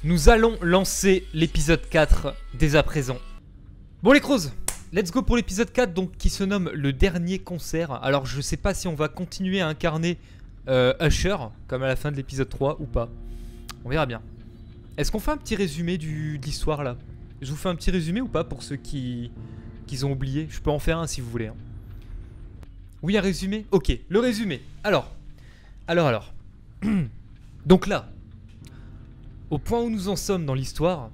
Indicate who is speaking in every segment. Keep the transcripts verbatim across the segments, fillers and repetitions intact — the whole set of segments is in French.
Speaker 1: Nous allons lancer l'épisode quatre dès à présent. Bon les crows, let's go pour l'épisode quatre, donc qui se nomme le dernier concert. Alors je sais pas si on va continuer à incarner euh, Usher, comme à la fin de l'épisode trois ou pas. On verra bien. Est-ce qu'on fait un petit résumé du, de l'histoire là? Je vous fais un petit résumé ou pas pour ceux qui, qui ont oublié? Je peux en faire un si vous voulez. Hein. Oui, un résumé? Ok, le résumé. Alors, alors, alors. Donc là, au point où nous en sommes dans l'histoire,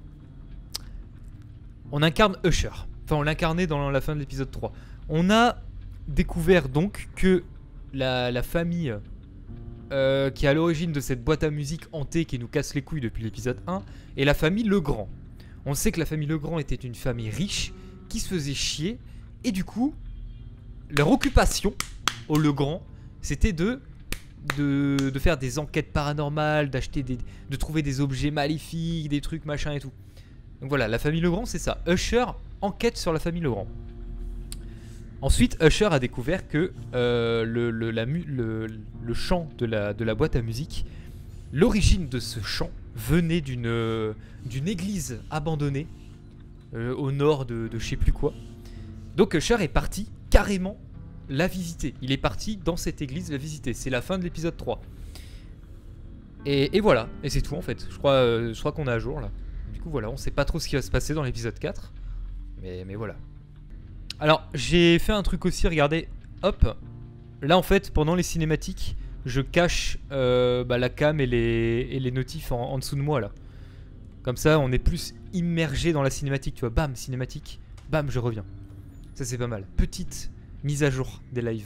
Speaker 1: on incarne Usher. Enfin, on l'incarnait dans la fin de l'épisode trois. On a découvert donc que la, la famille euh, qui est à l'origine de cette boîte à musique hantée qui nous casse les couilles depuis l'épisode un est la famille Legrand. On sait que la famille Legrand était une famille riche qui se faisait chier et du coup, leur occupation au Legrand, c'était de... De, de faire des enquêtes paranormales, d'acheter des, de trouver des objets maléfiques, des trucs machin et tout. Donc voilà, la famille Legrand c'est ça. Usher enquête sur la famille Legrand. Ensuite, Usher a découvert que euh, le, le, la mu, le, le chant de la, de la boîte à musique, l'origine de ce chant venait d'une euh, d'une église abandonnée euh, au nord de, de je sais plus quoi. Donc Usher est parti carrément la visiter. Il est parti dans cette église la visiter. C'est la fin de l'épisode trois. Et, et voilà. Et c'est tout en fait. Je crois, euh, je crois qu'on est à jour là. Du coup voilà, on sait pas trop ce qui va se passer dans l'épisode quatre. Mais, mais voilà. Alors j'ai fait un truc aussi, regardez. Hop. Là en fait, pendant les cinématiques, je cache euh, bah, la cam et les, et les notifs en, en dessous de moi là. Comme ça on est plus immergé dans la cinématique. Tu vois, bam, cinématique. Bam, je reviens. Ça c'est pas mal. Petite... mise à jour des lives.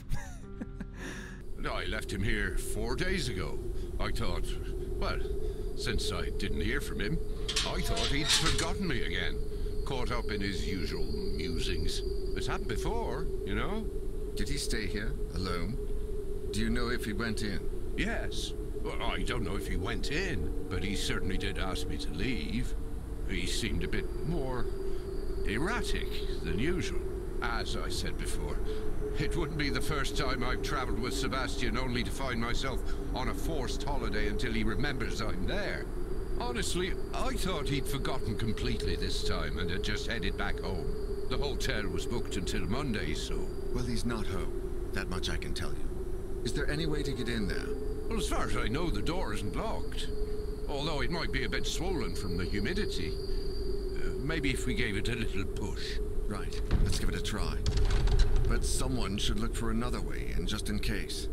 Speaker 2: I left him here four days ago. I thought, well, since I didn't hear from him, I thought he'd forgotten me again, caught up in his usual musings. It's happened before, you know.
Speaker 3: Did he stay here alone? Do you know if he went in?
Speaker 2: Yes. Well, I don't know if he went in, but he certainly did ask me to leave. He seemed a bit more erratic than usual. As I said before, it wouldn't be the first time I've traveled with Sebastian only to find myself on a forced holiday until he remembers I'm there. Honestly, I thought he'd forgotten completely this time and had just headed back home. The hotel was booked until Monday, so...
Speaker 3: Well, he's not home. That much I can tell you. Is there any way to get in there?
Speaker 2: Well, as far as I know, the door isn't locked. Although it might be a bit swollen from the humidity. Uh, maybe if we gave it a little push.
Speaker 3: Right, let's give it a try. But someone should look for another way, and just in case.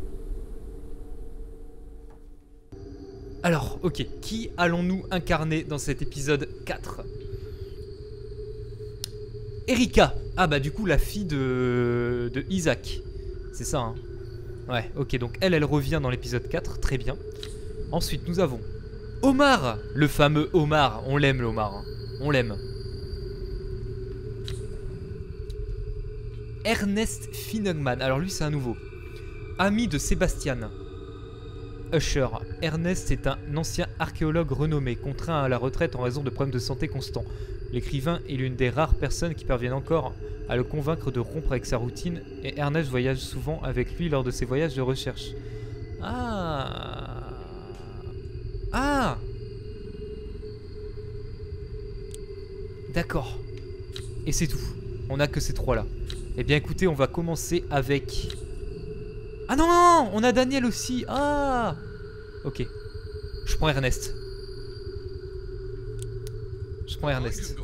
Speaker 1: Alors, ok, qui allons-nous incarner dans cet épisode quatre? Erika. Ah bah du coup la fille de, de Isaac. C'est ça hein. Ouais, ok, donc elle, elle revient dans l'épisode quatre, très bien. Ensuite nous avons Omar, le fameux Omar. On l'aime le Omar, hein. On l'aime. Ernest Finnegan, alors lui c'est un nouveau. Ami de Sébastien. Usher. Ernest est un ancien archéologue renommé, contraint à la retraite en raison de problèmes de santé constants. L'écrivain est l'une des rares personnes qui parviennent encore à le convaincre de rompre avec sa routine, et Ernest voyage souvent avec lui lors de ses voyages de recherche. Ah. Ah. D'accord. Et c'est tout. On a que ces trois là. Eh bien écoutez, on va commencer avec... Ah non, non, on a Daniel aussi. Ah. Ok. Je prends Ernest. Je prends Ernest.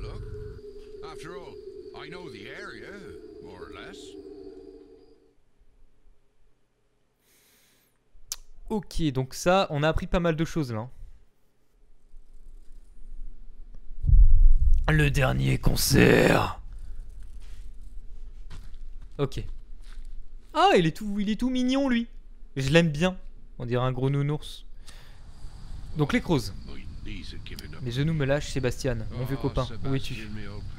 Speaker 1: Ok, donc ça, on a appris pas mal de choses là. Le dernier concert. Ok. Ah, il est tout, il est tout mignon lui. Je l'aime bien. On dirait un gros nounours. Donc les crows. Mes genoux me lâchent, Sébastien, mon vieux copain. Où es-tu?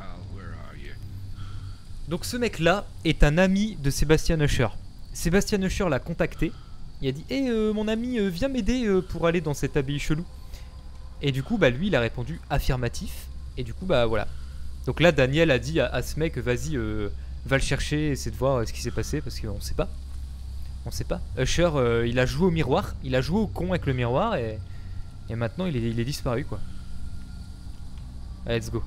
Speaker 1: Donc ce mec là est un ami de Sébastien Usher. Sébastien Usher l'a contacté. Il a dit hé hey, euh, mon ami euh, viens m'aider euh, pour aller dans cette abbaye chelou. Et du coup bah lui il a répondu affirmatif. Et du coup bah voilà. Donc là Daniel a dit à, à ce mec vas-y euh, va le chercher, essaie de voir euh, ce qui s'est passé parce qu'on sait pas. On sait pas. Usher euh, il a joué au miroir. Il a joué au con avec le miroir et, et maintenant il est, il est disparu quoi. Allez, let's go.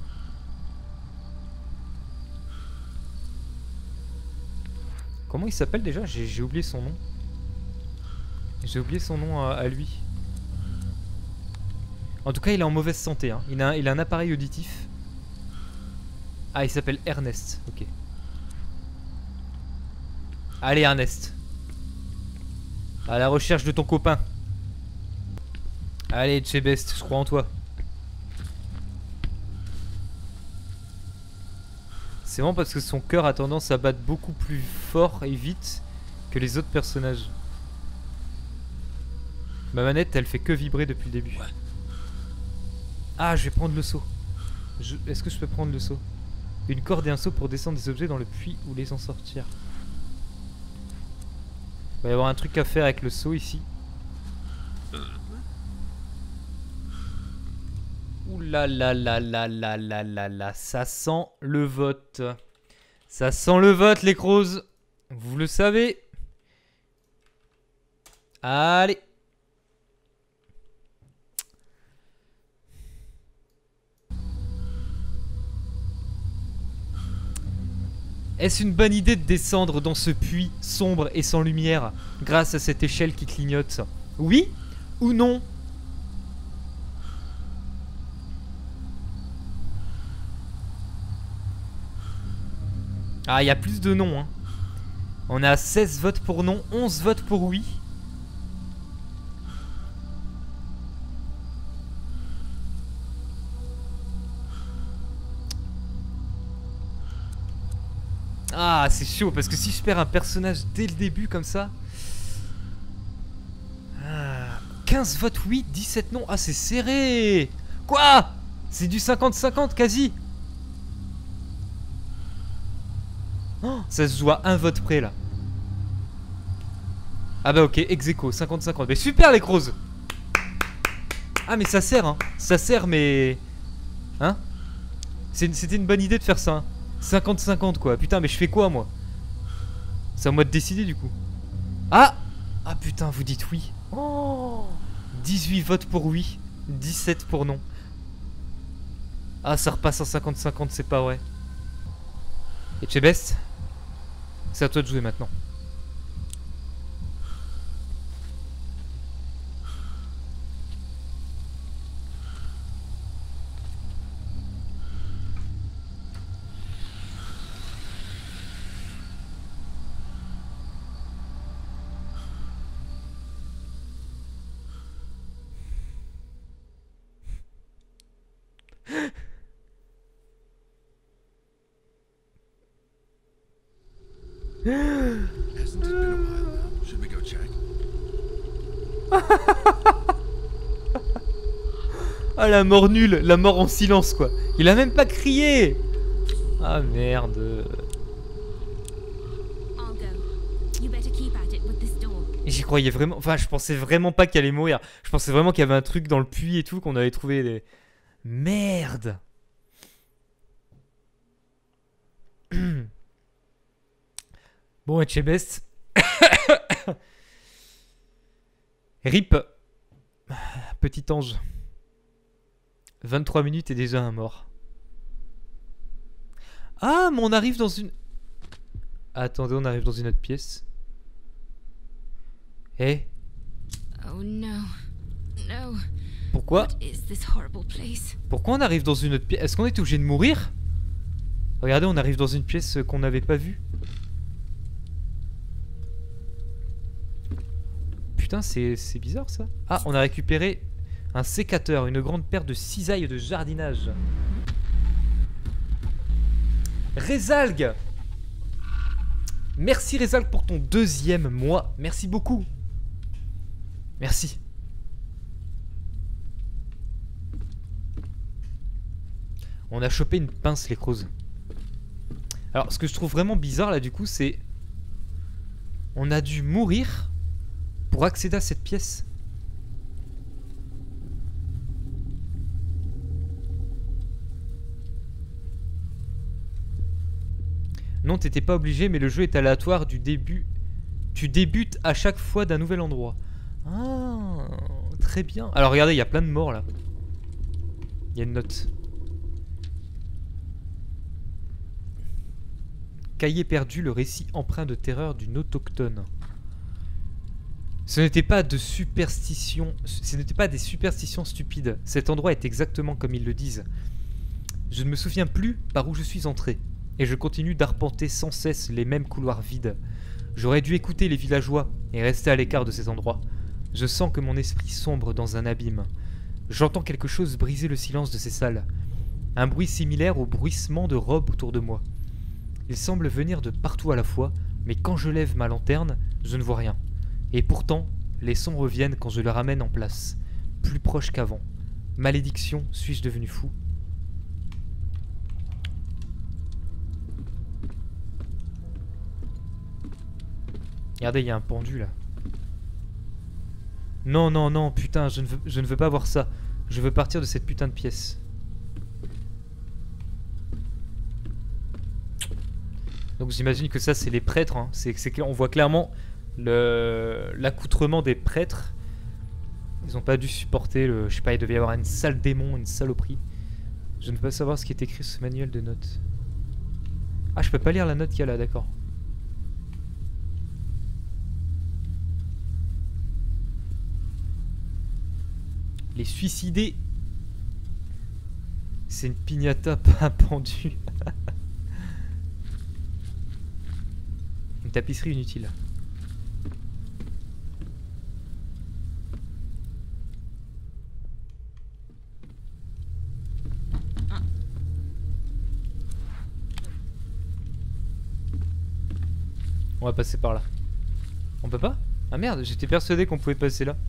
Speaker 1: Comment il s'appelle déjà? J'ai oublié son nom. J'ai oublié son nom à, à lui. En tout cas, il est en mauvaise santé. Hein. Il, a, il a un appareil auditif. Ah, il s'appelle Ernest. Ok. Allez, Ernest. À la recherche de ton copain. Allez, Chebest, je crois en toi. C'est vraiment parce que son cœur a tendance à battre beaucoup plus fort et vite que les autres personnages. Ma manette, elle fait que vibrer depuis le début. Ah, je vais prendre le seau. Je... Est-ce que je peux prendre le seau? Une corde et un seau pour descendre des objets dans le puits ou les en sortir. Il va y avoir un truc à faire avec le seau ici. Ouh là là là là là là là là. Ça sent le vote. Ça sent le vote, les crows. Vous le savez. Allez. Est-ce une bonne idée de descendre dans ce puits sombre et sans lumière grâce à cette échelle qui clignote? Oui ou non? Ah, il y a plus de non. Hein. On a seize votes pour non, onze votes pour oui. Ah, c'est chaud parce que si je perds un personnage dès le début comme ça. Ah, quinze votes oui, dix-sept non. Ah, c'est serré. Quoi? C'est du cinquante cinquante quasi. Oh, ça se joue à un vote près là. Ah bah ok, ex aequo, cinquante cinquante. Mais super les crows. Ah mais ça sert hein. Ça sert mais... Hein? C'était une bonne idée de faire ça hein. cinquante cinquante quoi. Putain mais je fais quoi moi? C'est à moi de décider du coup. Ah! Ah putain vous dites oui. Oh, dix-huit votes pour oui, dix-sept pour non. Ah ça repasse en cinquante cinquante, c'est pas vrai. Et Chebest, c'est à toi de jouer maintenant.
Speaker 3: Hasn't it been a while now? Should we go check?
Speaker 1: Ah la mort nulle, la mort en silence quoi. Il a même pas crié. Ah merde. J'y croyais vraiment, enfin je pensais vraiment pas qu'elle allait mourir. Je pensais vraiment qu'il y avait un truc dans le puits et tout, qu'on avait trouvé des... Merde. Bon, Chebest. Rip. Petit ange. vingt-trois minutes et déjà un mort. Ah, mais on arrive dans une... Attendez, on arrive dans une autre pièce. Eh?
Speaker 4: Oh no. No.
Speaker 1: Pourquoi?
Speaker 4: What is this horrible place?
Speaker 1: Pourquoi on arrive dans une autre pièce? Est-ce qu'on est obligé de mourir? Regardez, on arrive dans une pièce qu'on n'avait pas vue. Putain, c'est bizarre ça. Ah, on a récupéré un sécateur, une grande paire de cisailles de jardinage. Rézalgue! Merci Rézalgue pour ton deuxième mois. Merci beaucoup. Merci. On a chopé une pince les crows. Alors ce que je trouve vraiment bizarre là du coup c'est... On a dû mourir pour accéder à cette pièce. Non, t'étais pas obligé, mais le jeu est aléatoire du début. Tu débutes à chaque fois d'un nouvel endroit. Ah, très bien. Alors regardez, il y a plein de morts là. Il y a une note. Cahier perdu, le récit empreint de terreur d'une autochtone. Ce n'était pas de superstition, ce n'était pas des superstitions stupides. Cet endroit est exactement comme ils le disent. Je ne me souviens plus par où je suis entré, et je continue d'arpenter sans cesse les mêmes couloirs vides. J'aurais dû écouter les villageois et rester à l'écart de cet endroit. Je sens que mon esprit sombre dans un abîme. J'entends quelque chose briser le silence de ces salles. Un bruit similaire au bruissement de robes autour de moi. Il semble venir de partout à la fois, mais quand je lève ma lanterne, je ne vois rien. Et pourtant, les sons reviennent quand je le ramène en place, plus proche qu'avant. Malédiction, suis-je devenu fou? Regardez, il y a un pendu là. Non, non, non, putain, je ne veux, je ne veux pas voir ça. Je veux partir de cette putain de pièce. Donc j'imagine que ça, c'est les prêtres. Hein. C'est, c'est, on voit clairement le, l'accoutrement des prêtres. Ils n'ont pas dû supporter le... Je sais pas, il devait y avoir une sale démon, une saloperie. Je ne veux pas savoir ce qui est écrit sur ce manuel de notes. Ah, je peux pas lire la note qu'il y a là, d'accord. Les suicidés. C'est une piñata, pas un pendu. Une tapisserie inutile. On va passer par là. On peut pas? Ah merde, j'étais persuadé qu'on pouvait passer là.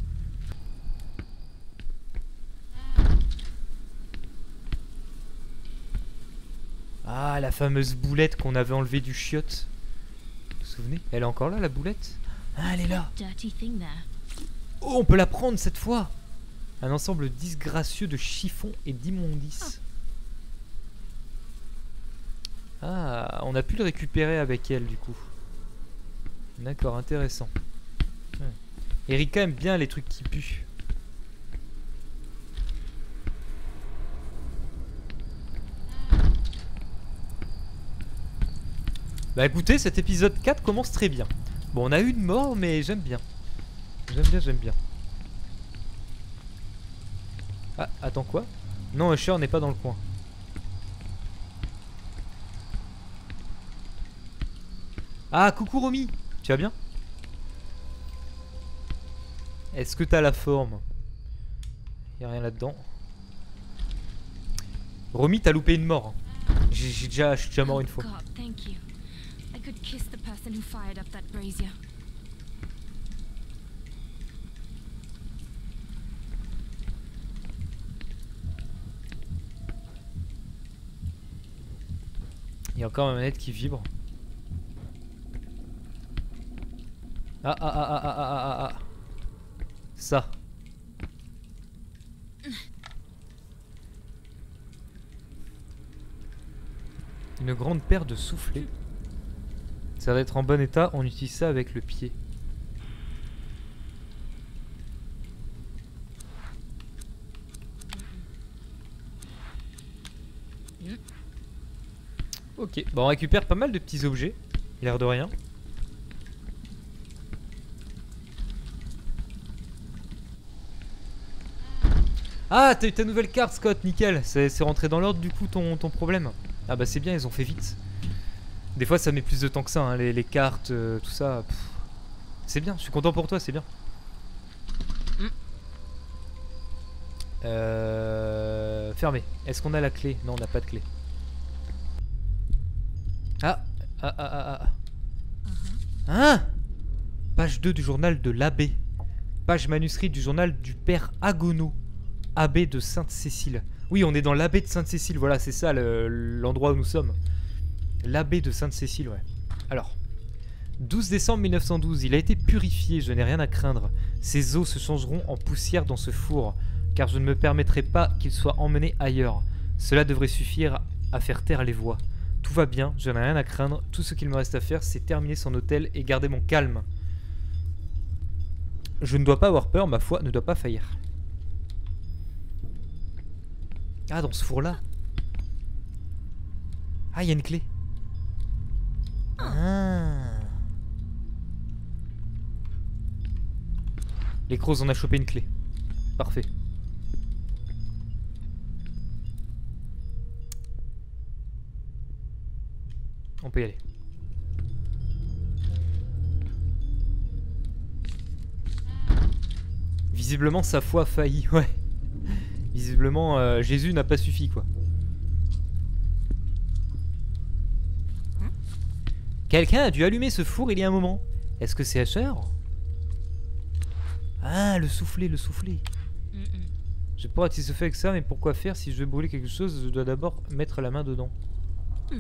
Speaker 1: Ah, la fameuse boulette qu'on avait enlevée du chiotte. Vous vous souvenez? Elle est encore là, la boulette? Ah, elle est là. Oh, on peut la prendre cette fois. Un ensemble disgracieux de chiffons et d'immondices. Ah, on a pu le récupérer avec elle du coup. D'accord, intéressant. Hmm. Erika aime bien les trucs qui puent. Bah écoutez, cet épisode quatre commence très bien. Bon, on a eu une mort, mais j'aime bien. J'aime bien, j'aime bien. Ah, attends quoi? Non, Usher n'est pas dans le coin. Ah, coucou Romy. Tu vas bien? Est-ce que t'as la forme? Y'a rien là-dedans. Romy, t'as loupé une mort. J'ai, j'ai déjà, je suis déjà mort une fois. Il y a encore ma manette qui vibre. Ah ah ah ah ah ah ah ah. Ça. Une grande paire de soufflets. Ça va être en bon état, on utilise ça avec le pied. Ok, bon, on récupère pas mal de petits objets, l'air de rien. Ah, t'as eu ta nouvelle carte, Scott, nickel. C'est rentré dans l'ordre du coup ton, ton problème. Ah bah c'est bien, ils ont fait vite. Des fois ça met plus de temps que ça, hein, les, les cartes, euh, tout ça. C'est bien, je suis content pour toi, c'est bien. Mm. Euh... Fermé. Est-ce qu'on a la clé? Non, on n'a pas de clé. Ah Ah ah ah ah. Hein? Page deux du journal de l'abbé. Page manuscrit du journal du père Agono, abbé de Sainte-Cécile. Oui, on est dans l'abbé de Sainte-Cécile, voilà, c'est ça l'endroit où nous sommes. L'abbé de Sainte-Cécile, ouais. Alors, douze décembre mille neuf cent douze, il a été purifié, je n'ai rien à craindre. Ses os se changeront en poussière dans ce four, car je ne me permettrai pas qu'il soit emmené ailleurs. Cela devrait suffire à faire taire les voix. Tout va bien, je n'ai rien à craindre, tout ce qu'il me reste à faire, c'est terminer son hôtel et garder mon calme. Je ne dois pas avoir peur, ma foi ne doit pas faillir. Ah, dans ce four-là. Ah, il y a une clé. Ah. Les crocs, on a chopé une clé. Parfait. On peut y aller. Visiblement sa foi a failli, ouais. Visiblement euh, Jésus n'a pas suffi quoi. Quelqu'un a dû allumer ce four il y a un moment. Est-ce que c'est Asher? Ah, le soufflet, le soufflet.
Speaker 4: Mm -mm.
Speaker 1: Je pourrais être satisfait avec ça, mais pourquoi faire? Si je veux brûler quelque chose, je dois d'abord mettre la main dedans.
Speaker 4: Mm.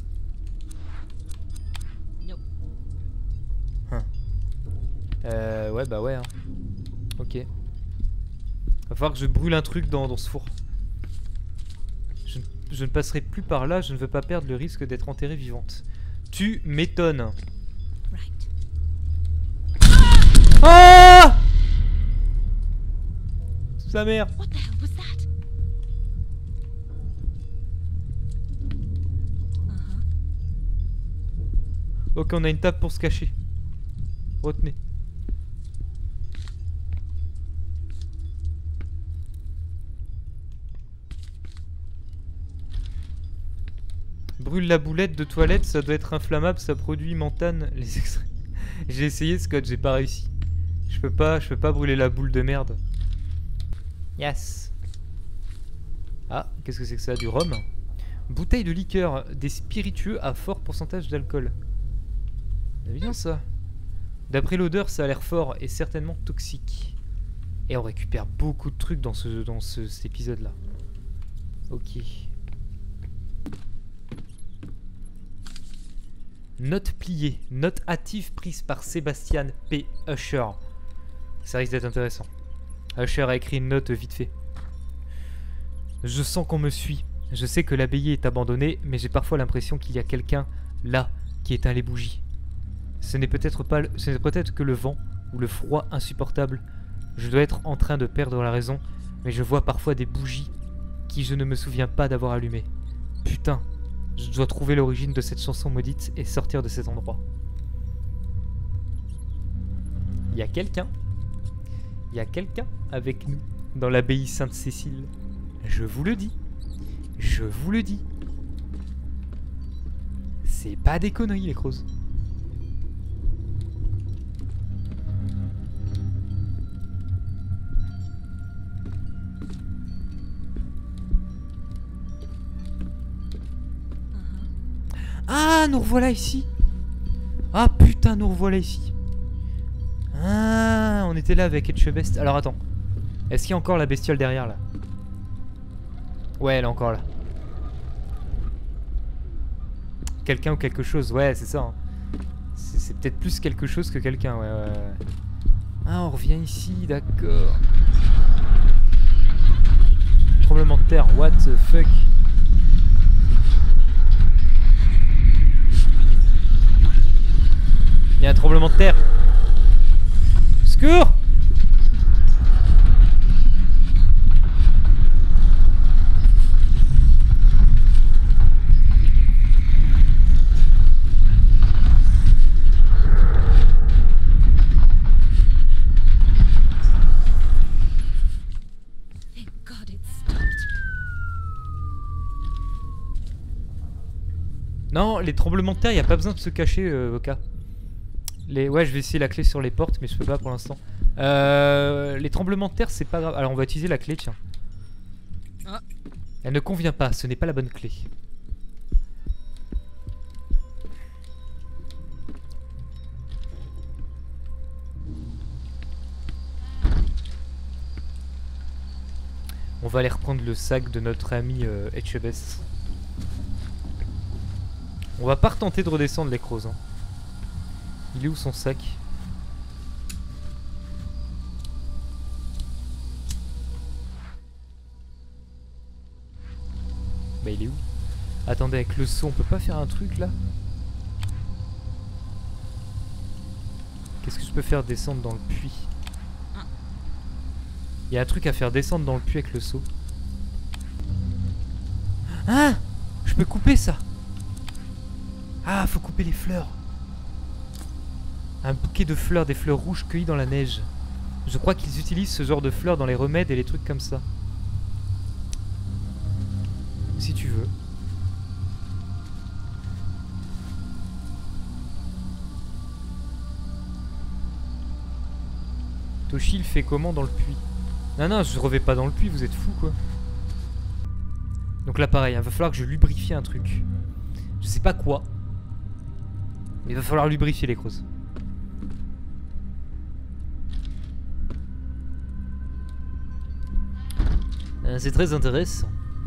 Speaker 4: Nope.
Speaker 1: Hein. Euh, ouais, bah ouais. Hein. Ok. Va falloir que je brûle un truc dans, dans ce four. Je, je ne passerai plus par là, je ne veux pas perdre le risque d'être enterrée vivante. Tu m'étonnes.
Speaker 4: Right.
Speaker 1: Ah! Sa mère.
Speaker 4: What the hell was that? Uh-huh.
Speaker 1: Ok, on a une table pour se cacher. Retenez. Brûle la boulette de toilette, ça doit être inflammable, ça produit mentane les extraits. J'ai essayé Scott, j'ai pas réussi. Je peux pas, je peux pas brûler la boule de merde. Yes. Ah, qu'est-ce que c'est que ça? Du rhum. Bouteille de liqueur, des spiritueux à fort pourcentage d'alcool. C'est bien ça. D'après l'odeur, ça a l'air fort et certainement toxique. Et on récupère beaucoup de trucs dans ce, dans ce, cet épisode-là. Ok. Note pliée. Note hâtive prise par Sébastien P. Usher. Ça risque d'être intéressant. Usher a écrit une note vite fait. Je sens qu'on me suit. Je sais que l'abbaye est abandonnée, mais j'ai parfois l'impression qu'il y a quelqu'un là qui éteint les bougies. Ce n'est peut-être pas, ce n'est peut-être que le vent ou le froid insupportable. Je dois être en train de perdre la raison, mais je vois parfois des bougies qui je ne me souviens pas d'avoir allumées. Putain, je dois trouver l'origine de cette chanson maudite et sortir de cet endroit. Il y a quelqu'un. Il y a quelqu'un avec nous dans l'abbaye Sainte-Cécile. Je vous le dis. Je vous le dis. C'est pas des conneries les crozes. Ah, nous revoilà ici. Ah putain, nous revoilà ici. Ah, on était là avec Etchebest. Alors attends. Est-ce qu'il y a encore la bestiole derrière là? Ouais, elle est encore là. Quelqu'un ou quelque chose, ouais, c'est ça. Hein. C'est peut-être plus quelque chose que quelqu'un, ouais, ouais, ouais. Ah, on revient ici, d'accord. Tremblement de terre, what the fuck? Il y a un tremblement de terre. Secours! Non, les tremblements de terre, il n'y a pas besoin de se cacher, euh, Voka. Les... Ouais, je vais essayer la clé sur les portes, mais je peux pas pour l'instant. Euh... Les tremblements de terre, c'est pas grave. Alors, on va utiliser la clé, tiens.
Speaker 4: Ah.
Speaker 1: Elle ne convient pas, ce n'est pas la bonne clé. On va aller reprendre le sac de notre ami euh, Etchebest. On va pas retenter de redescendre les crozes. Hein. Il est où son sac? Bah il est où? Attendez, avec le saut, on peut pas faire un truc là? Qu'est-ce que je peux faire descendre dans le puits? Il y a un truc à faire descendre dans le puits avec le saut. Ah! Je peux couper ça! Ah, faut couper les fleurs. Un bouquet de fleurs, des fleurs rouges cueillies dans la neige. Je crois qu'ils utilisent ce genre de fleurs dans les remèdes et les trucs comme ça. Si tu veux. Toshi il fait comment dans le puits? Non non, je revais pas dans le puits, vous êtes fous quoi. Donc là pareil, il va falloir que je lubrifie un truc. Je sais pas quoi. Mais il va falloir lubrifier les creuses. Euh, C'est très intéressant.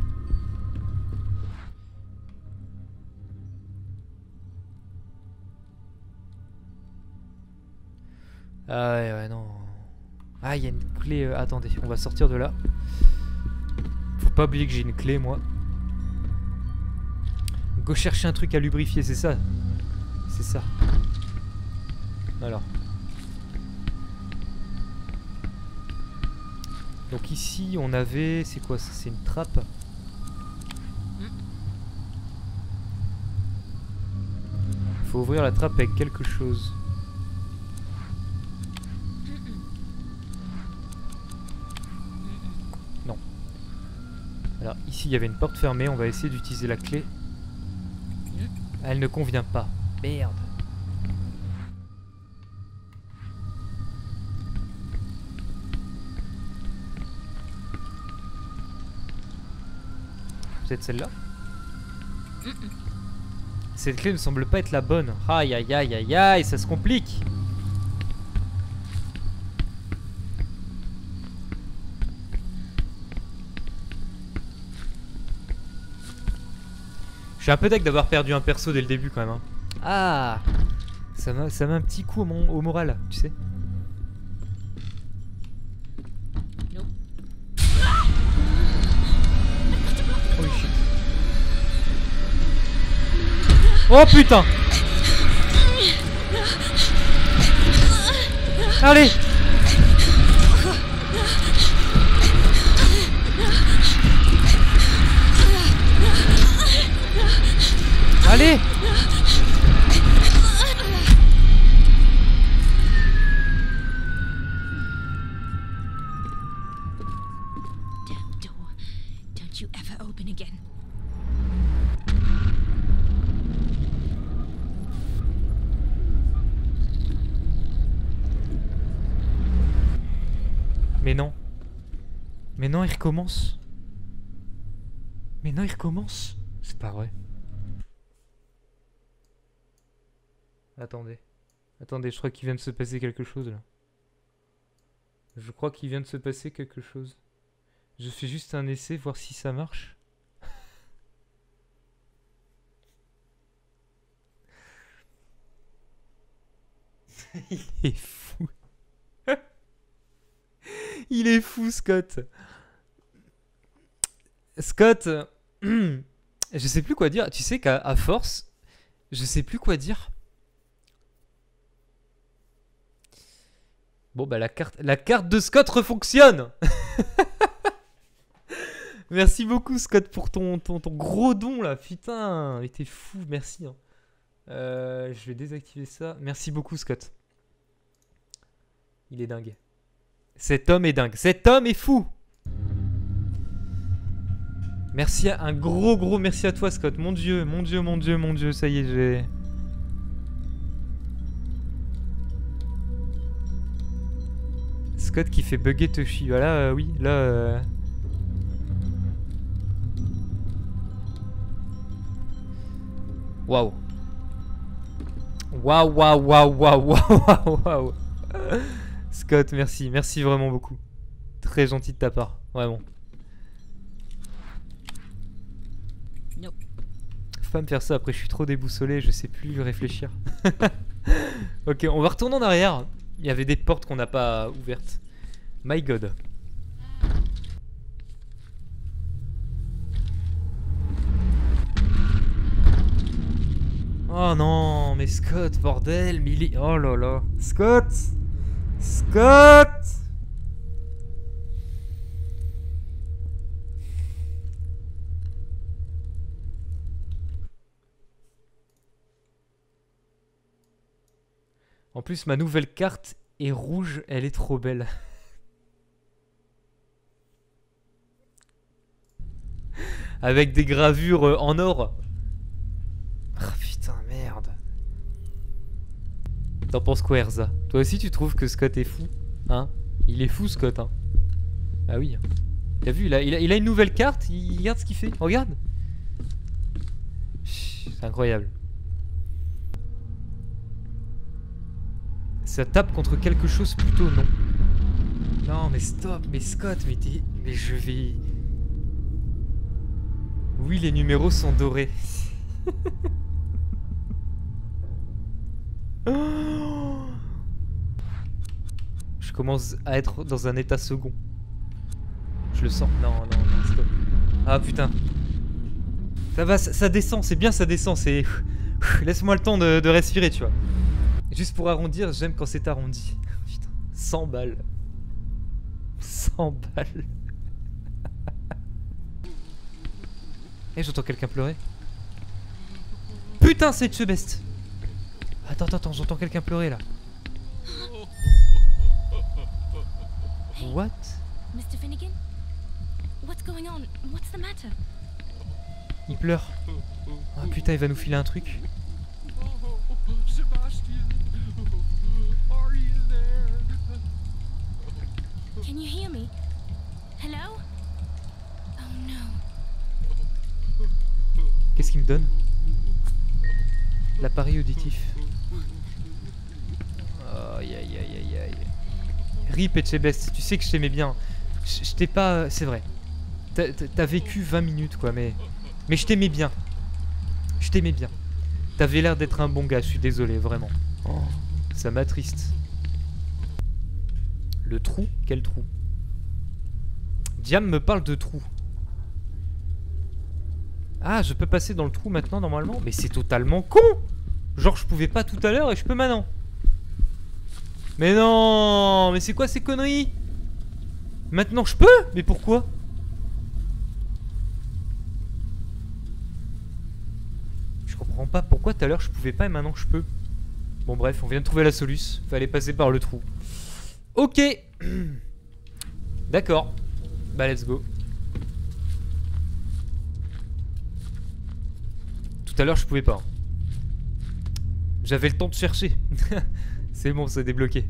Speaker 1: Ah ouais ouais non. Ah il y a une clé, euh, attendez, on va sortir de là. Faut pas oublier que j'ai une clé moi. Go chercher un truc à lubrifier, c'est ça. C'est ça. Alors. Donc ici on avait... C'est quoi ça? C'est une trappe. Faut ouvrir la trappe avec quelque chose. Non. Alors ici il y avait une porte fermée, on va essayer d'utiliser la clé. Elle ne convient pas. Merde. Peut-être celle-là? Cette clé ne semble pas être la bonne. Aïe aïe aïe aïe aïe, ça se complique. Je suis un peu deg d'avoir perdu un perso dès le début quand même. Hein. Ah, ça m'a ça m'a un petit coup au, mon, au moral, tu sais. Holy shit. Oh putain. Allez. Allez.
Speaker 4: Damn door. Don't you ever open again.
Speaker 1: Mais non. Mais non, il recommence. Mais non, il recommence. C'est pas vrai. Attendez. Attendez, je crois qu'il vient de se passer quelque chose là. Je crois qu'il vient de se passer quelque chose. Je fais juste un essai, voir si ça marche. Il est fou. Il est fou, Scott. Scott, je sais plus quoi dire. Tu sais qu'à à force, je sais plus quoi dire. Bon bah la carte, la carte de Scott refonctionne. Merci beaucoup Scott pour ton, ton, ton gros don là. Putain, mais t'es fou, merci. Hein. Euh, je vais désactiver ça. Merci beaucoup Scott. Il est dingue. Cet homme est dingue. Cet homme est fou. Merci, à, un gros gros merci à toi Scott. Mon dieu, mon dieu, mon dieu, mon dieu. Ça y est, j'ai... Scott qui fait bugger Toshi. Voilà, euh, oui, là... Euh... Waouh. Waouh, waouh, waouh, waouh, waouh, waouh. Scott, merci, merci vraiment beaucoup. Très gentil de ta part, vraiment.
Speaker 4: Nope.
Speaker 1: Faut pas me faire ça, après je suis trop déboussolé, je sais plus réfléchir. Ok, on va retourner en arrière. Il y avait des portes qu'on n'a pas ouvertes. My god. Oh non, mais Scott, bordel, Millie. Oh là là. Scott Scott En plus, ma nouvelle carte est rouge, elle est trop belle. Avec des gravures euh, en or. Ah putain, merde. T'en penses quoi, Erza? Toi aussi, tu trouves que Scott est fou? Hein? Il est fou, Scott, hein? Ah oui. T'as vu, il a, il, a, il a une nouvelle carte, il regarde ce qu'il fait. Regarde. C'est incroyable. Ça tape contre quelque chose plutôt, non? Non, mais stop, mais Scott, mais t'es... Mais je vais... Oui, les numéros sont dorés. Oh, je commence à être dans un état second. Je le sens. Non, non, non, stop. Ah putain. Ça va, ça, ça descend, c'est bien, ça descend, c'est... Laisse-moi le temps de, de respirer, tu vois. Juste pour arrondir, j'aime quand c'est arrondi. Putain, cent balles. cent balles. Eh, j'entends quelqu'un pleurer. Putain, c'est Chebest. Attends, attends, attends, j'entends quelqu'un pleurer là. What?
Speaker 4: Mister Finnegan? What's going on? What's the matter?
Speaker 1: Il pleure. Ah putain, il va nous filer un truc.
Speaker 2: Sebastian, are you there?
Speaker 4: Can you hear me? Hello? Oh no.
Speaker 1: Qu'est-ce qu'il me donne? L'appareil auditif. Aïe aïe aïe aïe aïe. Rip Etchebest, tu sais que je t'aimais bien. Je, je t'ai pas... C'est vrai. T'as vécu vingt minutes quoi, mais... Mais je t'aimais bien. Je t'aimais bien. T'avais l'air d'être un bon gars, je suis désolé, vraiment. Oh, ça m'attriste. Le trou? Quel trou? Diam me parle de trou. Ah, je peux passer dans le trou maintenant, normalement? Mais c'est totalement con! Genre, je pouvais pas tout à l'heure et je peux maintenant. Mais non! Mais c'est quoi ces conneries? Maintenant, je peux? Mais pourquoi? Je comprends pas pourquoi tout à l'heure je pouvais pas et maintenant je peux. Bon bref, on vient de trouver la soluce. Fallait passer par le trou. Ok. D'accord. Bah let's go. Tout à l'heure je pouvais pas. J'avais le temps de chercher. C'est bon, c'est débloqué.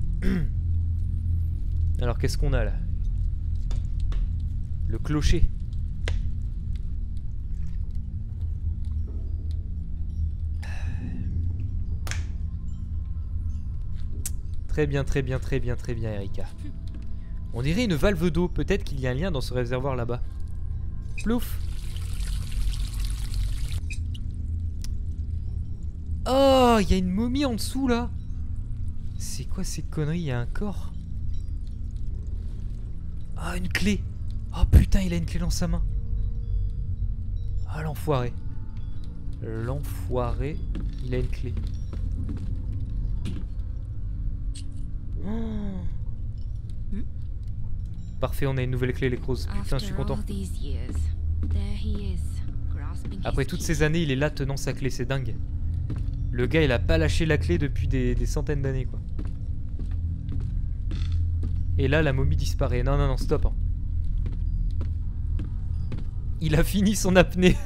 Speaker 1: Alors qu'est-ce qu'on a là? Le clocher. Très bien, très bien, très bien, très bien, Erika. On dirait une valve d'eau. Peut-être qu'il y a un lien dans ce réservoir là-bas. Plouf. Oh, il y a une momie en dessous là. C'est quoi ces conneries? Il y a un corps. Ah, une clé. Oh putain, il a une clé dans sa main. Ah, l'enfoiré. L'enfoiré, il a une clé. Oh. Parfait, on a une nouvelle clé, les crozes. Putain, je suis content. Après toutes ces années, il est là tenant sa clé, c'est dingue. Le gars, il a pas lâché la clé depuis des, des centaines d'années, quoi. Et là, la momie disparaît. Non, non, non, stop. Hein. Il a fini son apnée.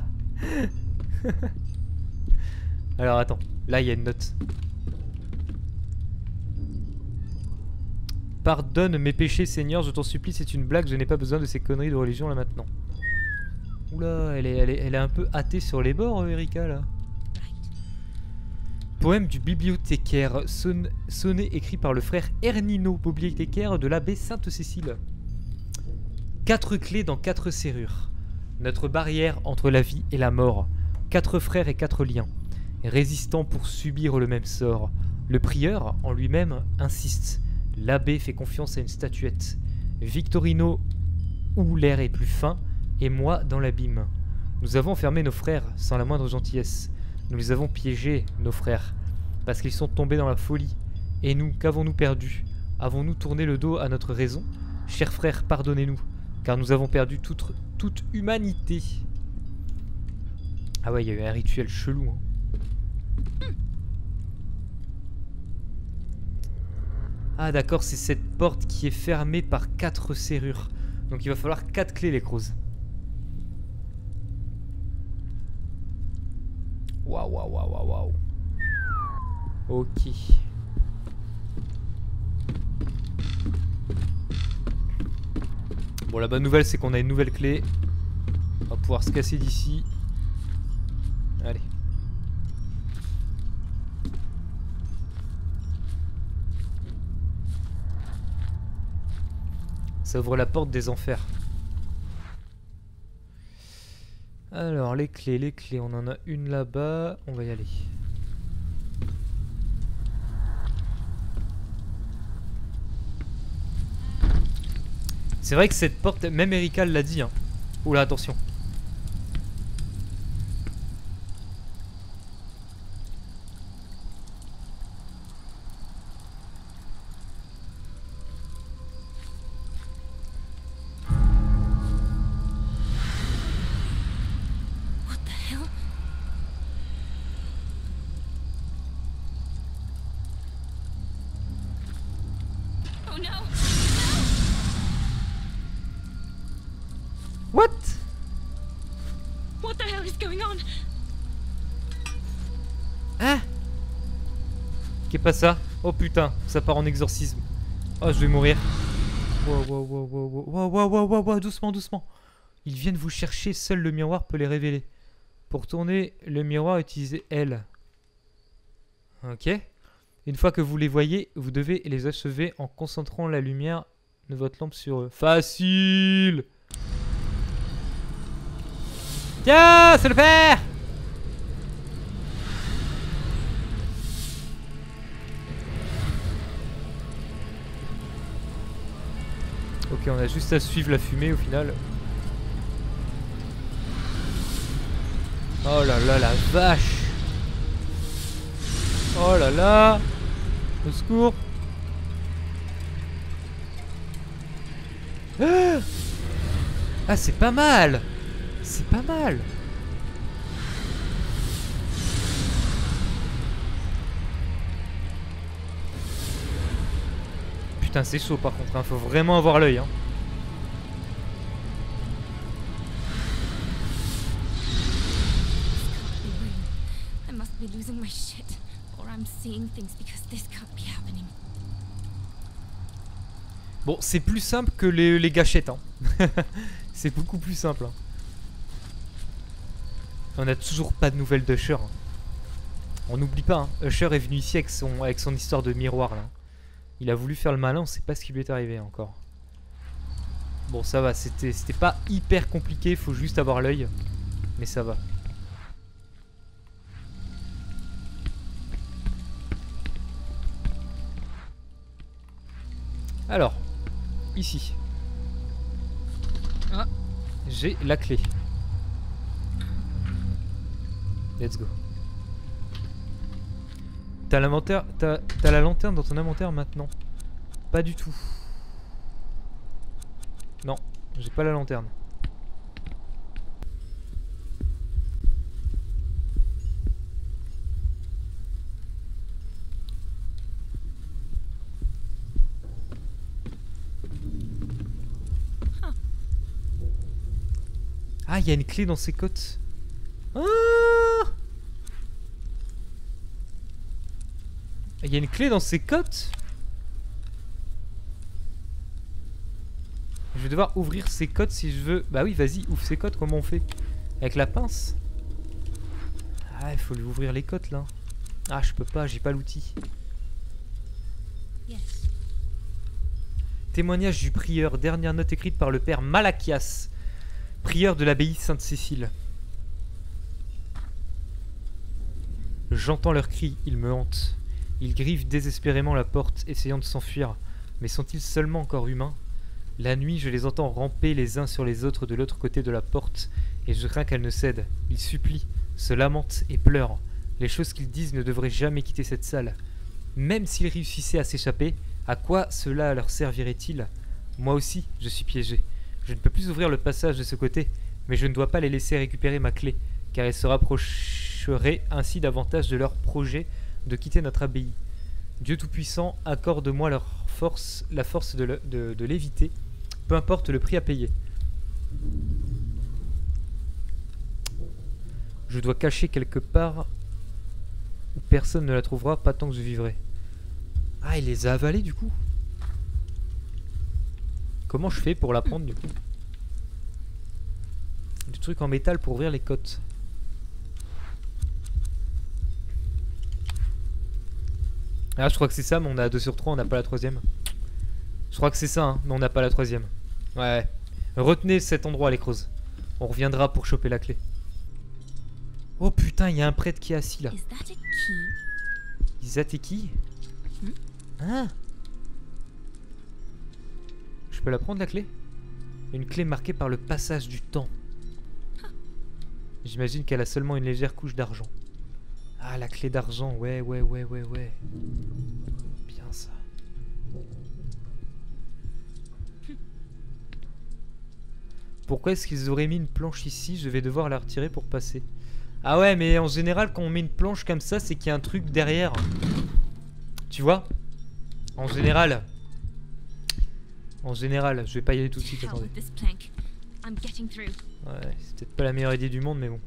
Speaker 1: Alors, attends. Là, il y a une note. Pardonne mes péchés, Seigneur, je t'en supplie, c'est une blague, je n'ai pas besoin de ces conneries de religion là maintenant. Oula, elle est, elle est, elle est un peu hâtée sur les bords, euh, Erika, là. Poème du bibliothécaire, son, sonnet écrit par le frère Ernino, bibliothécaire de l'abbé Sainte-Cécile. Quatre clés dans quatre serrures. Notre barrière entre la vie et la mort. Quatre frères et quatre liens. Résistants pour subir le même sort. Le prieur, en lui-même, insiste. L'abbé fait confiance à une statuette. Victorino, où l'air est plus fin, et moi dans l'abîme. Nous avons enfermé nos frères sans la moindre gentillesse. Nous les avons piégés, nos frères, parce qu'ils sont tombés dans la folie. Et nous, qu'avons-nous perdu? Avons-nous tourné le dos à notre raison? Chers frères, pardonnez-nous, car nous avons perdu toute, toute humanité. Ah ouais, il y a eu un rituel chelou. Hein. Ah d'accord, c'est cette porte qui est fermée par quatre serrures. Donc il va falloir quatre clés les crows. Waouh, waouh, waouh, waouh, waouh. Ok. Bon, la bonne nouvelle, c'est qu'on a une nouvelle clé. On va pouvoir se casser d'ici. Allez. Ça ouvre la porte des enfers. Alors, les clés, les clés. On en a une là-bas. On va y aller. C'est vrai que cette porte, même Erika l'a dit. Hein. Oula, attention.
Speaker 4: What the hell? Oh no!
Speaker 1: What?
Speaker 4: What the hell is going on?
Speaker 1: Hein? Qu'est pas ça? Oh putain, ça part en exorcisme. Oh, je vais mourir. Wow, wow, wow, wow, wow, wow, wow, wow, wow, wow, doucement, doucement. Ils viennent vous chercher, seul le miroir peut les révéler. Pour tourner le miroir, utilisez L. Ok. Une fois que vous les voyez, vous devez les achever en concentrant la lumière de votre lampe sur eux. Facile! Tiens, c'est le père! Ok, on a juste à suivre la fumée au final. Oh là là, la vache! Oh là là! Au secours! Ah, ah c'est pas mal! C'est pas mal! Putain, c'est chaud par contre, hein. Faut vraiment avoir l'œil. Hein.
Speaker 4: I must be losing my shit, or I'm seeing things because this can't be happening.
Speaker 1: Bon, c'est plus simple que les, les gâchettes. Hein. C'est beaucoup plus simple. Hein. On a toujours pas de nouvelles d'Usher. Hein. On n'oublie pas, hein. Usher est venu ici avec son, avec son histoire de miroir là. Il a voulu faire le malin, on sait pas ce qui lui est arrivé encore. Bon, ça va, c'était c'était pas hyper compliqué, faut juste avoir l'œil. Mais ça va. Alors, ici. Ah, j'ai la clé. Let's go. T'as l'inventaire, t'as t'as la lanterne dans ton inventaire maintenant? Pas du tout. Non, j'ai pas la lanterne. Ah, il y a une clé dans ses côtes. Ah! Il y a une clé dans ses côtes. Je vais devoir ouvrir ses côtes si je veux. Bah oui, vas-y, ouvre ses côtes. Comment on fait? Avec la pince? Ah, il faut lui ouvrir les côtes là. Ah, je peux pas, j'ai pas l'outil.
Speaker 4: Yes.
Speaker 1: Témoignage du prieur. Dernière note écrite par le père Malachias, prieur de l'abbaye Sainte-Cécile. J'entends leurs cris, ils me hantent. Ils griffent désespérément la porte, essayant de s'enfuir. Mais sont-ils seulement encore humains? La nuit, je les entends ramper les uns sur les autres de l'autre côté de la porte, et je crains qu'elles ne cèdent. Ils supplient, se lamentent et pleurent. Les choses qu'ils disent ne devraient jamais quitter cette salle. Même s'ils réussissaient à s'échapper, à quoi cela leur servirait-il? Moi aussi, je suis piégé. Je ne peux plus ouvrir le passage de ce côté, mais je ne dois pas les laisser récupérer ma clé, car elles se rapprocheraient ainsi davantage de leur projet de quitter notre abbaye. Dieu Tout-Puissant, accorde-moi leur force, la force de, le, de, de l'éviter, peu importe le prix à payer. Je dois cacher quelque part où personne ne la trouvera, pas tant que je vivrai. Ah, il les a avalés du coup. Comment je fais pour la prendre du coup? Du truc en métal pour ouvrir les côtes. Ah, je crois que c'est ça, mais on a deux sur trois, on n'a pas la troisième. Je crois que c'est ça, hein, mais on n'a pas la troisième. Ouais. Retenez cet endroit, les creuses. On reviendra pour choper la clé. Oh putain, il y a un prêtre qui est assis là. Isateki?
Speaker 4: Hmm?
Speaker 1: Ah. Je peux la prendre la clé? Une clé marquée par le passage du temps. J'imagine qu'elle a seulement une légère couche d'argent. Ah, la clé d'argent, ouais, ouais, ouais, ouais, ouais. Bien ça. Pourquoi est-ce qu'ils auraient mis une planche ici? Je vais devoir la retirer pour passer. Ah ouais, mais en général, quand on met une planche comme ça, c'est qu'il y a un truc derrière. Tu vois? En général. En général, je vais pas y aller tout de suite, attendez. Ouais, c'est peut-être pas la meilleure idée du monde, mais bon.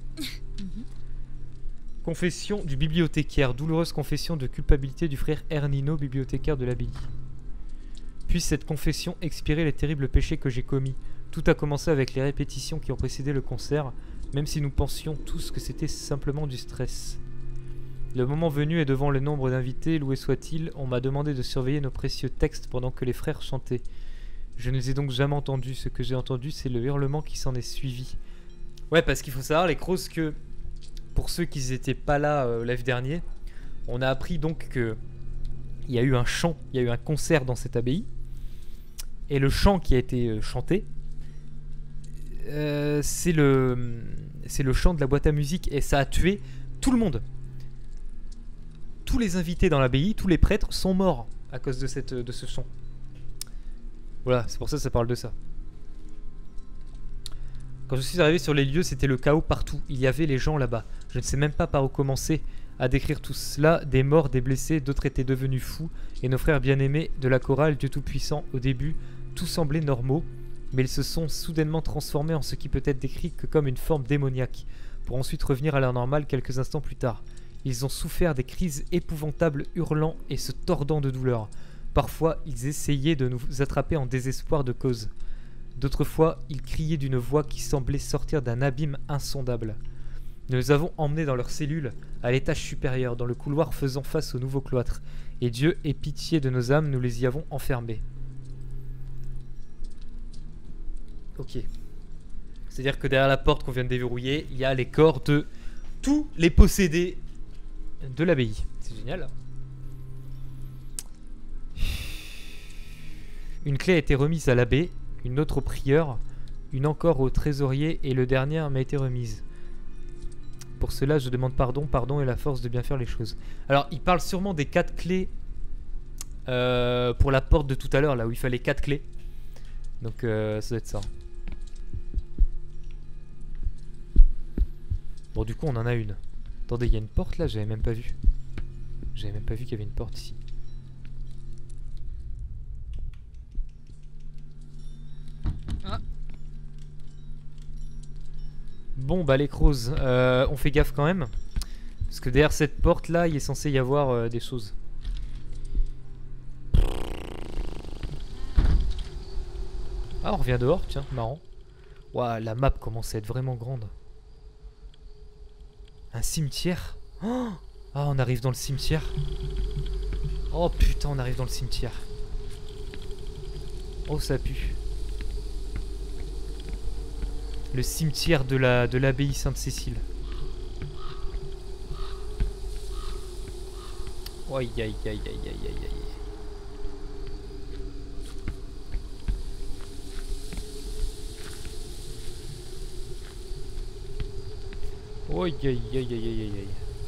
Speaker 1: Confession du bibliothécaire. Douloureuse confession de culpabilité du frère Ernino, bibliothécaire de l'abbaye. Puisse cette confession expirer les terribles péchés que j'ai commis. Tout a commencé avec les répétitions qui ont précédé le concert, même si nous pensions tous que c'était simplement du stress. Le moment venu et devant le nombre d'invités, loué soit-il, on m'a demandé de surveiller nos précieux textes pendant que les frères chantaient. Je ne les ai donc jamais entendus. Ce que j'ai entendu, c'est le hurlement qui s'en est suivi. Ouais, parce qu'il faut savoir, les crosses, que pour ceux qui n'étaient pas là euh, live dernier, on a appris donc que il y a eu un chant, il y a eu un concert dans cette abbaye. Et le chant qui a été euh, chanté, euh, c'est le, c'est le chant de la boîte à musique. Et ça a tué tout le monde. Tous les invités dans l'abbaye, tous les prêtres sont morts à cause de, cette, de ce chant. Voilà, c'est pour ça que ça parle de ça. Quand je suis arrivé sur les lieux, c'était le chaos partout. Il y avait les gens là-bas. Je ne sais même pas par où commencer à décrire tout cela. Des morts, des blessés, d'autres étaient devenus fous. Et nos frères bien-aimés de la chorale, Dieu Tout-Puissant, au début, tout semblait normaux. Mais ils se sont soudainement transformés en ce qui peut être décrit que comme une forme démoniaque, pour ensuite revenir à leur normale quelques instants plus tard. Ils ont souffert des crises épouvantables, hurlant et se tordant de douleur. Parfois, ils essayaient de nous attraper en désespoir de cause. D'autres fois, ils criaient d'une voix qui semblait sortir d'un abîme insondable. Nous les avons emmenés dans leurs cellules, à l'étage supérieur, dans le couloir faisant face au nouveau cloître. Et Dieu ait pitié de nos âmes, nous les y avons enfermés. Ok. C'est-à-dire que derrière la porte qu'on vient de déverrouiller, il y a les corps de tous les possédés de l'abbaye. C'est génial. Une clé a été remise à l'abbé, une autre au prieur, une encore au trésorier et le dernier m'a été remise. Pour cela, je demande pardon, pardon et la force de bien faire les choses. Alors, il parle sûrement des quatre clés euh, pour la porte de tout à l'heure, là où il fallait quatre clés. Donc, euh, ça doit être ça. Bon, du coup, on en a une. Attendez, il y a une porte là, j'avais même pas vu. J'avais même pas vu qu'il y avait une porte ici.
Speaker 5: Ah.
Speaker 1: Bon, bah les crozes, euh, on fait gaffe quand même. Parce que derrière cette porte là, il est censé y avoir euh, des choses. Ah, on revient dehors, tiens, marrant. Waouh, la map commence à être vraiment grande. Un cimetière. Oh, ah, on arrive dans le cimetière. Oh putain, on arrive dans le cimetière. Oh, ça pue. Le cimetière de la de l'abbaye Sainte-Cécile. Aïe aïe aïe aïe aïe aïe aïe. Aïe aïe aïe aïe aïe aïe.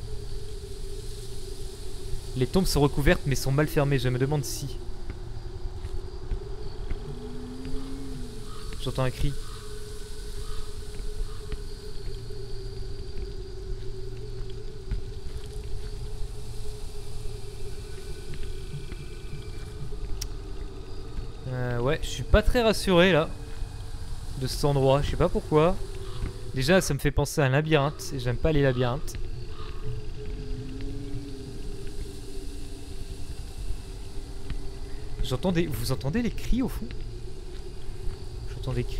Speaker 1: Les tombes sont recouvertes mais sont mal fermées. Je me demande si. J'entends un cri. je suis pas très rassuré là de cet endroit, je sais pas pourquoi. Déjà ça me fait penser à un labyrinthe et j'aime pas les labyrinthes. J'entends des... Vous entendez les cris au fond? J'entends des cris.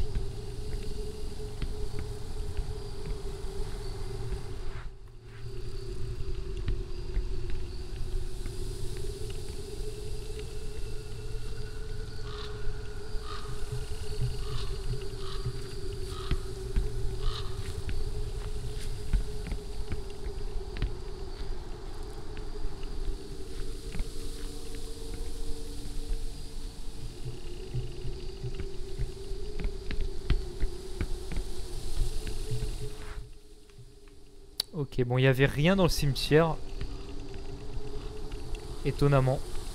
Speaker 1: Ok, bon, il n'y avait rien dans le cimetière. Étonnamment.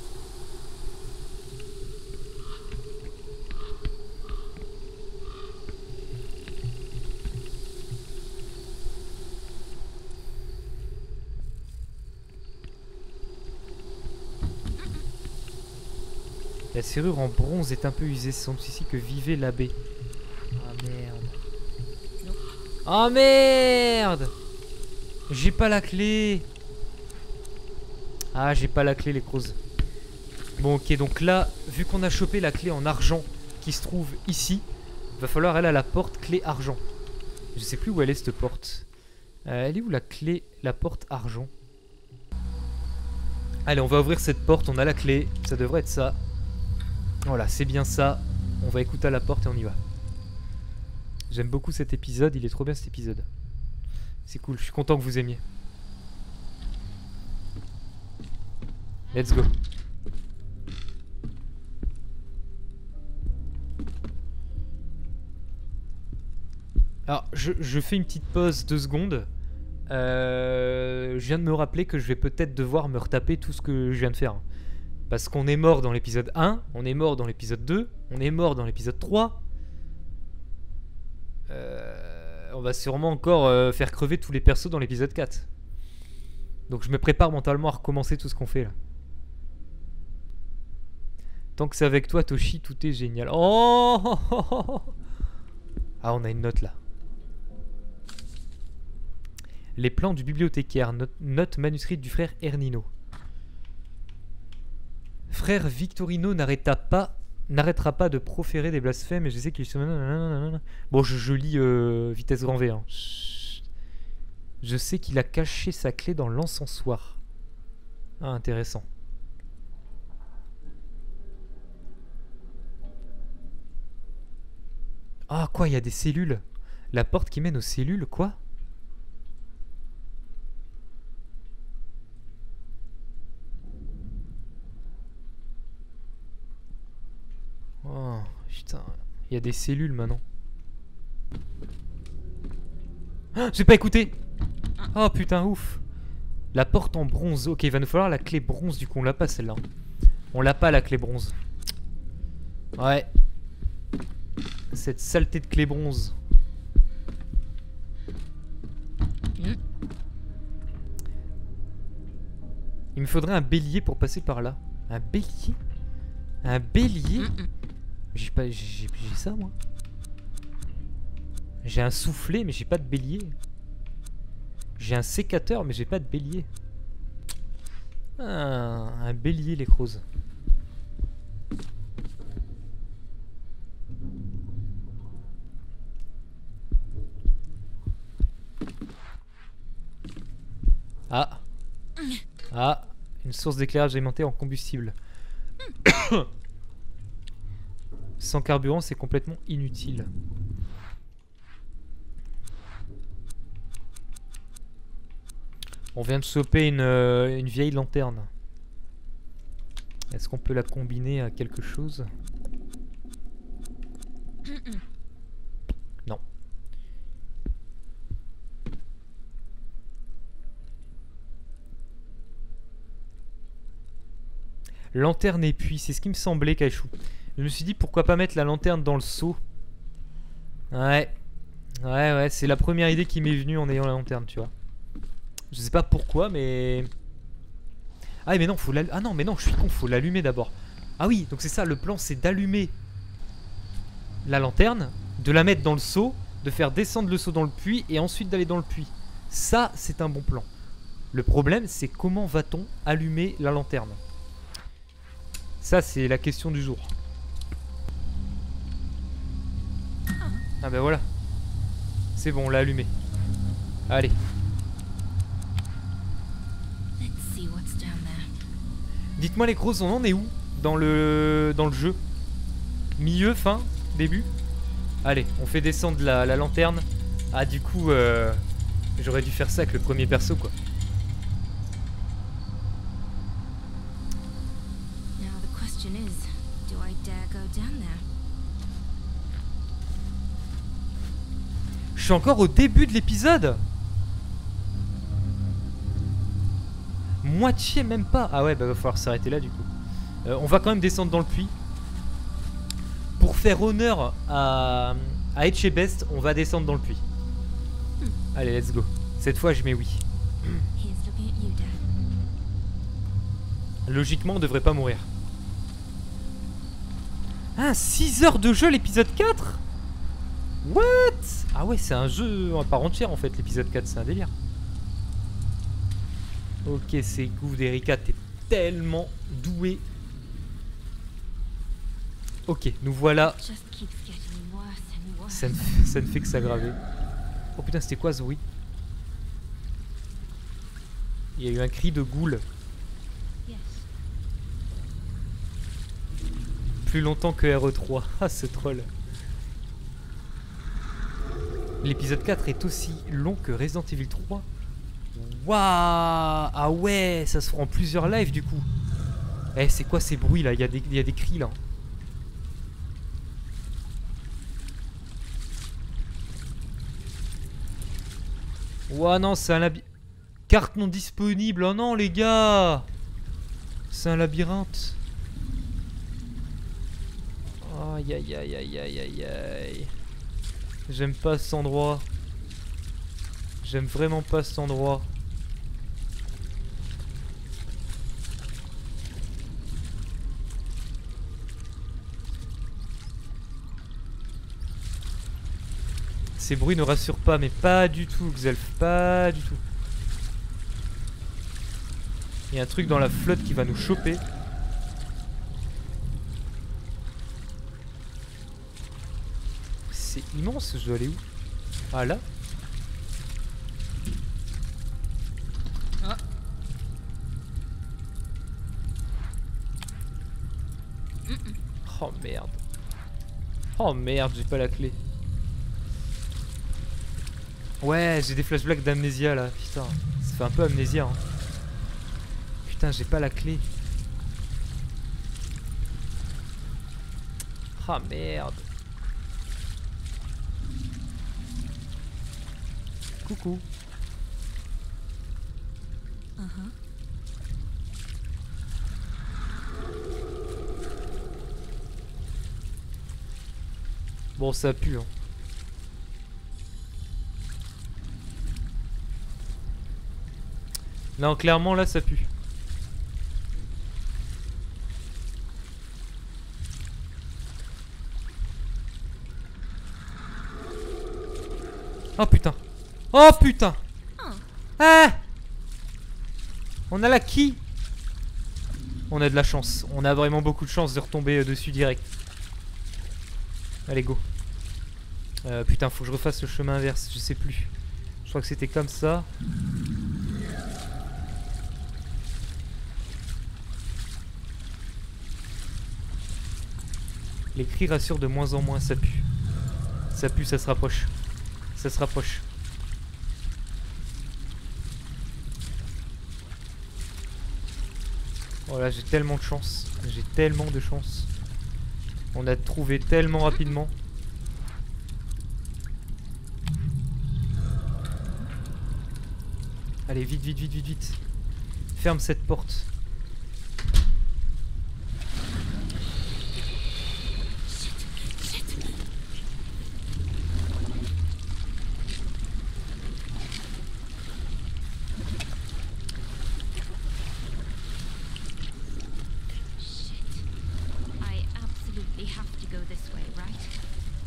Speaker 1: La serrure en bronze est un peu usée. C'est sans doute ici que vivait l'abbé. Ah merde. Ah merde! J'ai pas la clé. Ah, j'ai pas la clé, les crozes. Bon, ok, donc là, vu qu'on a chopé la clé en argent qui se trouve ici, va falloir aller à la porte clé argent. Je sais plus où elle est cette porte. Euh, elle est où la clé, la porte argent? Allez, on va ouvrir cette porte, on a la clé. Ça devrait être ça. Voilà, c'est bien ça. On va écouter à la porte et on y va. J'aime beaucoup cet épisode, il est trop bien cet épisode. C'est cool, je suis content que vous aimiez. Let's go. Alors, je, je fais une petite pause, deux secondes. Euh, je viens de me rappeler que je vais peut-être devoir me retaper tout ce que je viens de faire. Parce qu'on est mort dans l'épisode un, on est mort dans l'épisode deux, on est mort dans l'épisode trois. Euh... On va sûrement encore euh, faire crever tous les persos dans l'épisode quatre. Donc je me prépare mentalement à recommencer tout ce qu'on fait là. Tant que c'est avec toi, Toshi, tout est génial. Oh, ah, on a une note là. Les plans du bibliothécaire. Note, note manuscrite du frère Ernino. Frère Victorino n'arrêta pas... n'arrêtera pas de proférer des blasphèmes et je sais qu'il se... Bon, je, je lis euh, vitesse grand V. Hein. Je sais qu'il a caché sa clé dans l'encensoir. Ah, intéressant. Ah, quoi, il y a des cellules. La porte qui mène aux cellules, quoi? Oh, putain. Il y a des cellules maintenant. Ah, j'ai pas écouté. Oh putain, ouf. La porte en bronze. Ok, il va nous falloir la clé bronze. Du coup, on l'a pas celle-là. On l'a pas la clé bronze. Ouais. Cette saleté de clé bronze. Il me faudrait un bélier pour passer par là. Un bélier? Un bélier? J'ai pas, j'ai ça moi. J'ai un soufflet mais j'ai pas de bélier. J'ai un sécateur mais j'ai pas de bélier. Ah, un bélier les crozes. Ah. Ah, une source d'éclairage alimentée en combustible. Sans carburant, c'est complètement inutile. On vient de choper une, euh, une vieille lanterne. Est-ce qu'on peut la combiner à quelque chose? Non. Lanterne et puits, c'est ce qui me semblait, Kachou. Je me suis dit pourquoi pas mettre la lanterne dans le seau. Ouais. Ouais, ouais, c'est la première idée qui m'est venue en ayant la lanterne, tu vois. Je sais pas pourquoi, mais... Ah mais non, faut l'allumer. Ah non, mais non, je suis con, faut l'allumer d'abord. Ah oui, donc c'est ça, le plan, c'est d'allumer la lanterne, de la mettre dans le seau, de faire descendre le seau dans le puits et ensuite d'aller dans le puits. Ça, c'est un bon plan. Le problème, c'est comment va-t-on allumer la lanterne? Ça, c'est la question du jour. Ah ben voilà. C'est bon, on l'a allumé. Allez. Dites-moi les grosses, on en est où dans le, dans le jeu? Milieu, fin, début? Allez, on fait descendre la, la lanterne. Ah du coup, euh, j'aurais dû faire ça avec le premier perso quoi. Je suis encore au début de l'épisode. Moitié même pas. Ah ouais, bah va falloir s'arrêter là du coup. Euh, on va quand même descendre dans le puits. Pour faire honneur à, à Etchebest, on va descendre dans le puits. Allez, let's go. Cette fois, je mets oui. Logiquement, on devrait pas mourir. Ah, six heures de jeu l'épisode quatre? What? Ah ouais, c'est un jeu à part entière en fait, l'épisode quatre, c'est un délire. Ok, c'est cool, Erika, t'es tellement doué. Ok, nous voilà. Ça ne, ça ne fait que s'aggraver. Oh putain, c'était quoi ce bruit? Il y a eu un cri de goule. Plus longtemps que R E trois. Ah, ce troll. L'épisode quatre est aussi long que Resident Evil trois. Waouh! Ah ouais, ça se fera en plusieurs lives du coup. Eh, c'est quoi ces bruits là? Il y a des, il y a des cris là. Ouah non, c'est un labyrinthe. Carte non disponible. Oh non les gars. C'est un labyrinthe. Aïe aïe aïe aïe aïe aïe aïe. J'aime pas cet endroit. J'aime vraiment pas cet endroit. Ces bruits ne rassurent pas, mais pas du tout, Xelf, pas du tout. Il y a un truc dans la flotte qui va nous choper. C'est immense, je dois aller où? Ah là?
Speaker 5: Ah.
Speaker 1: Oh merde. Oh merde, j'ai pas la clé. Ouais, j'ai des flashbacks d'amnésia là, putain. Ça fait un peu amnésia. Hein. Putain, j'ai pas la clé. Ah merde. Coucou.
Speaker 4: Uh-huh.
Speaker 1: Bon, ça pue. Hein. Non, clairement, là, ça pue. Oh putain. Oh putain. Ah. On a la key. On a de la chance. On a vraiment beaucoup de chance de retomber dessus direct. Allez, go. Euh, putain, faut que je refasse le chemin inverse. Je sais plus. Je crois que c'était comme ça. Les cris rassurent de moins en moins, ça pue. Ça pue, ça se rapproche. Ça se rapproche. Oh là, j'ai tellement de chance. J'ai tellement de chance. On a trouvé tellement rapidement. Allez, vite, vite, vite, vite, vite. Ferme cette porte.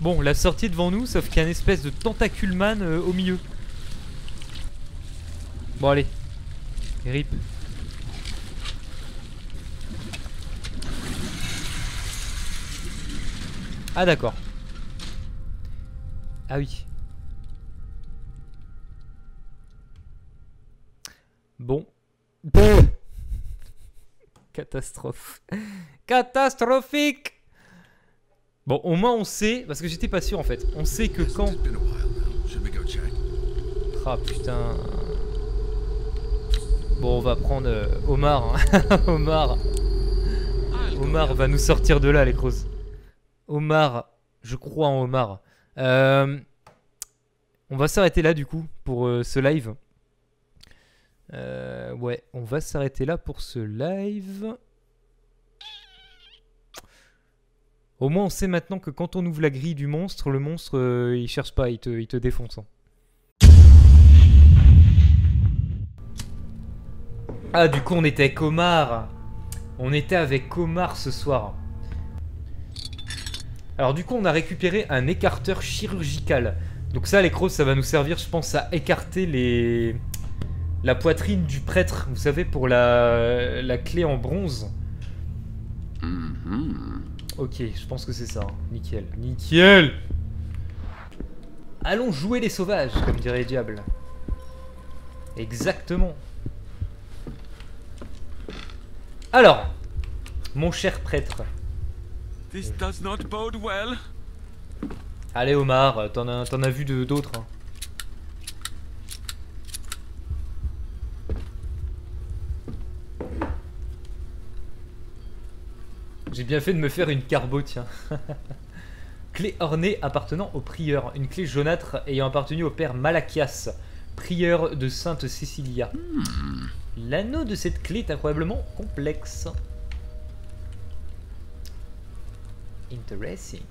Speaker 1: Bon, la sortie est devant nous, sauf qu'il y a une espèce de tentacule man euh, au milieu. Bon, allez. Rip. Ah, d'accord. Ah oui. Bon. Catastrophe. Catastrophique. Bon, au moins on sait, parce que j'étais pas sûr en fait. On sait que quand... Ah putain. Bon, on va prendre euh, Omar. Hein. Omar. Omar va nous sortir de là, les crozes. Omar. Je crois en Omar. Euh, on va s'arrêter là du coup pour euh, ce live. Euh, ouais, on va s'arrêter là pour ce live. Au moins on sait maintenant que quand on ouvre la grille du monstre, le monstre euh, il cherche pas, il te, il te défonce. Hein. Ah, du coup on était avec Omar. On était avec Omar ce soir. Alors du coup on a récupéré un écarteur chirurgical. Donc ça les crocs, ça va nous servir je pense à écarter les... la poitrine du prêtre. Vous savez, pour la, la clé en bronze. Mm-hmm. Ok, je pense que c'est ça. Hein. Nickel. Nickel. Allons jouer les sauvages, comme dirait Diable. Exactement. Alors, mon cher prêtre.
Speaker 6: This does not bode well.
Speaker 1: Allez Omar, t'en as, t'en as vu d'autres. Hein. J'ai bien fait de me faire une carbo, tiens. Clé ornée appartenant au prieur. Une clé jaunâtre ayant appartenu au père Malachias, prieur de Sainte Cécilia. Hmm. L'anneau de cette clé est incroyablement complexe. Interesting.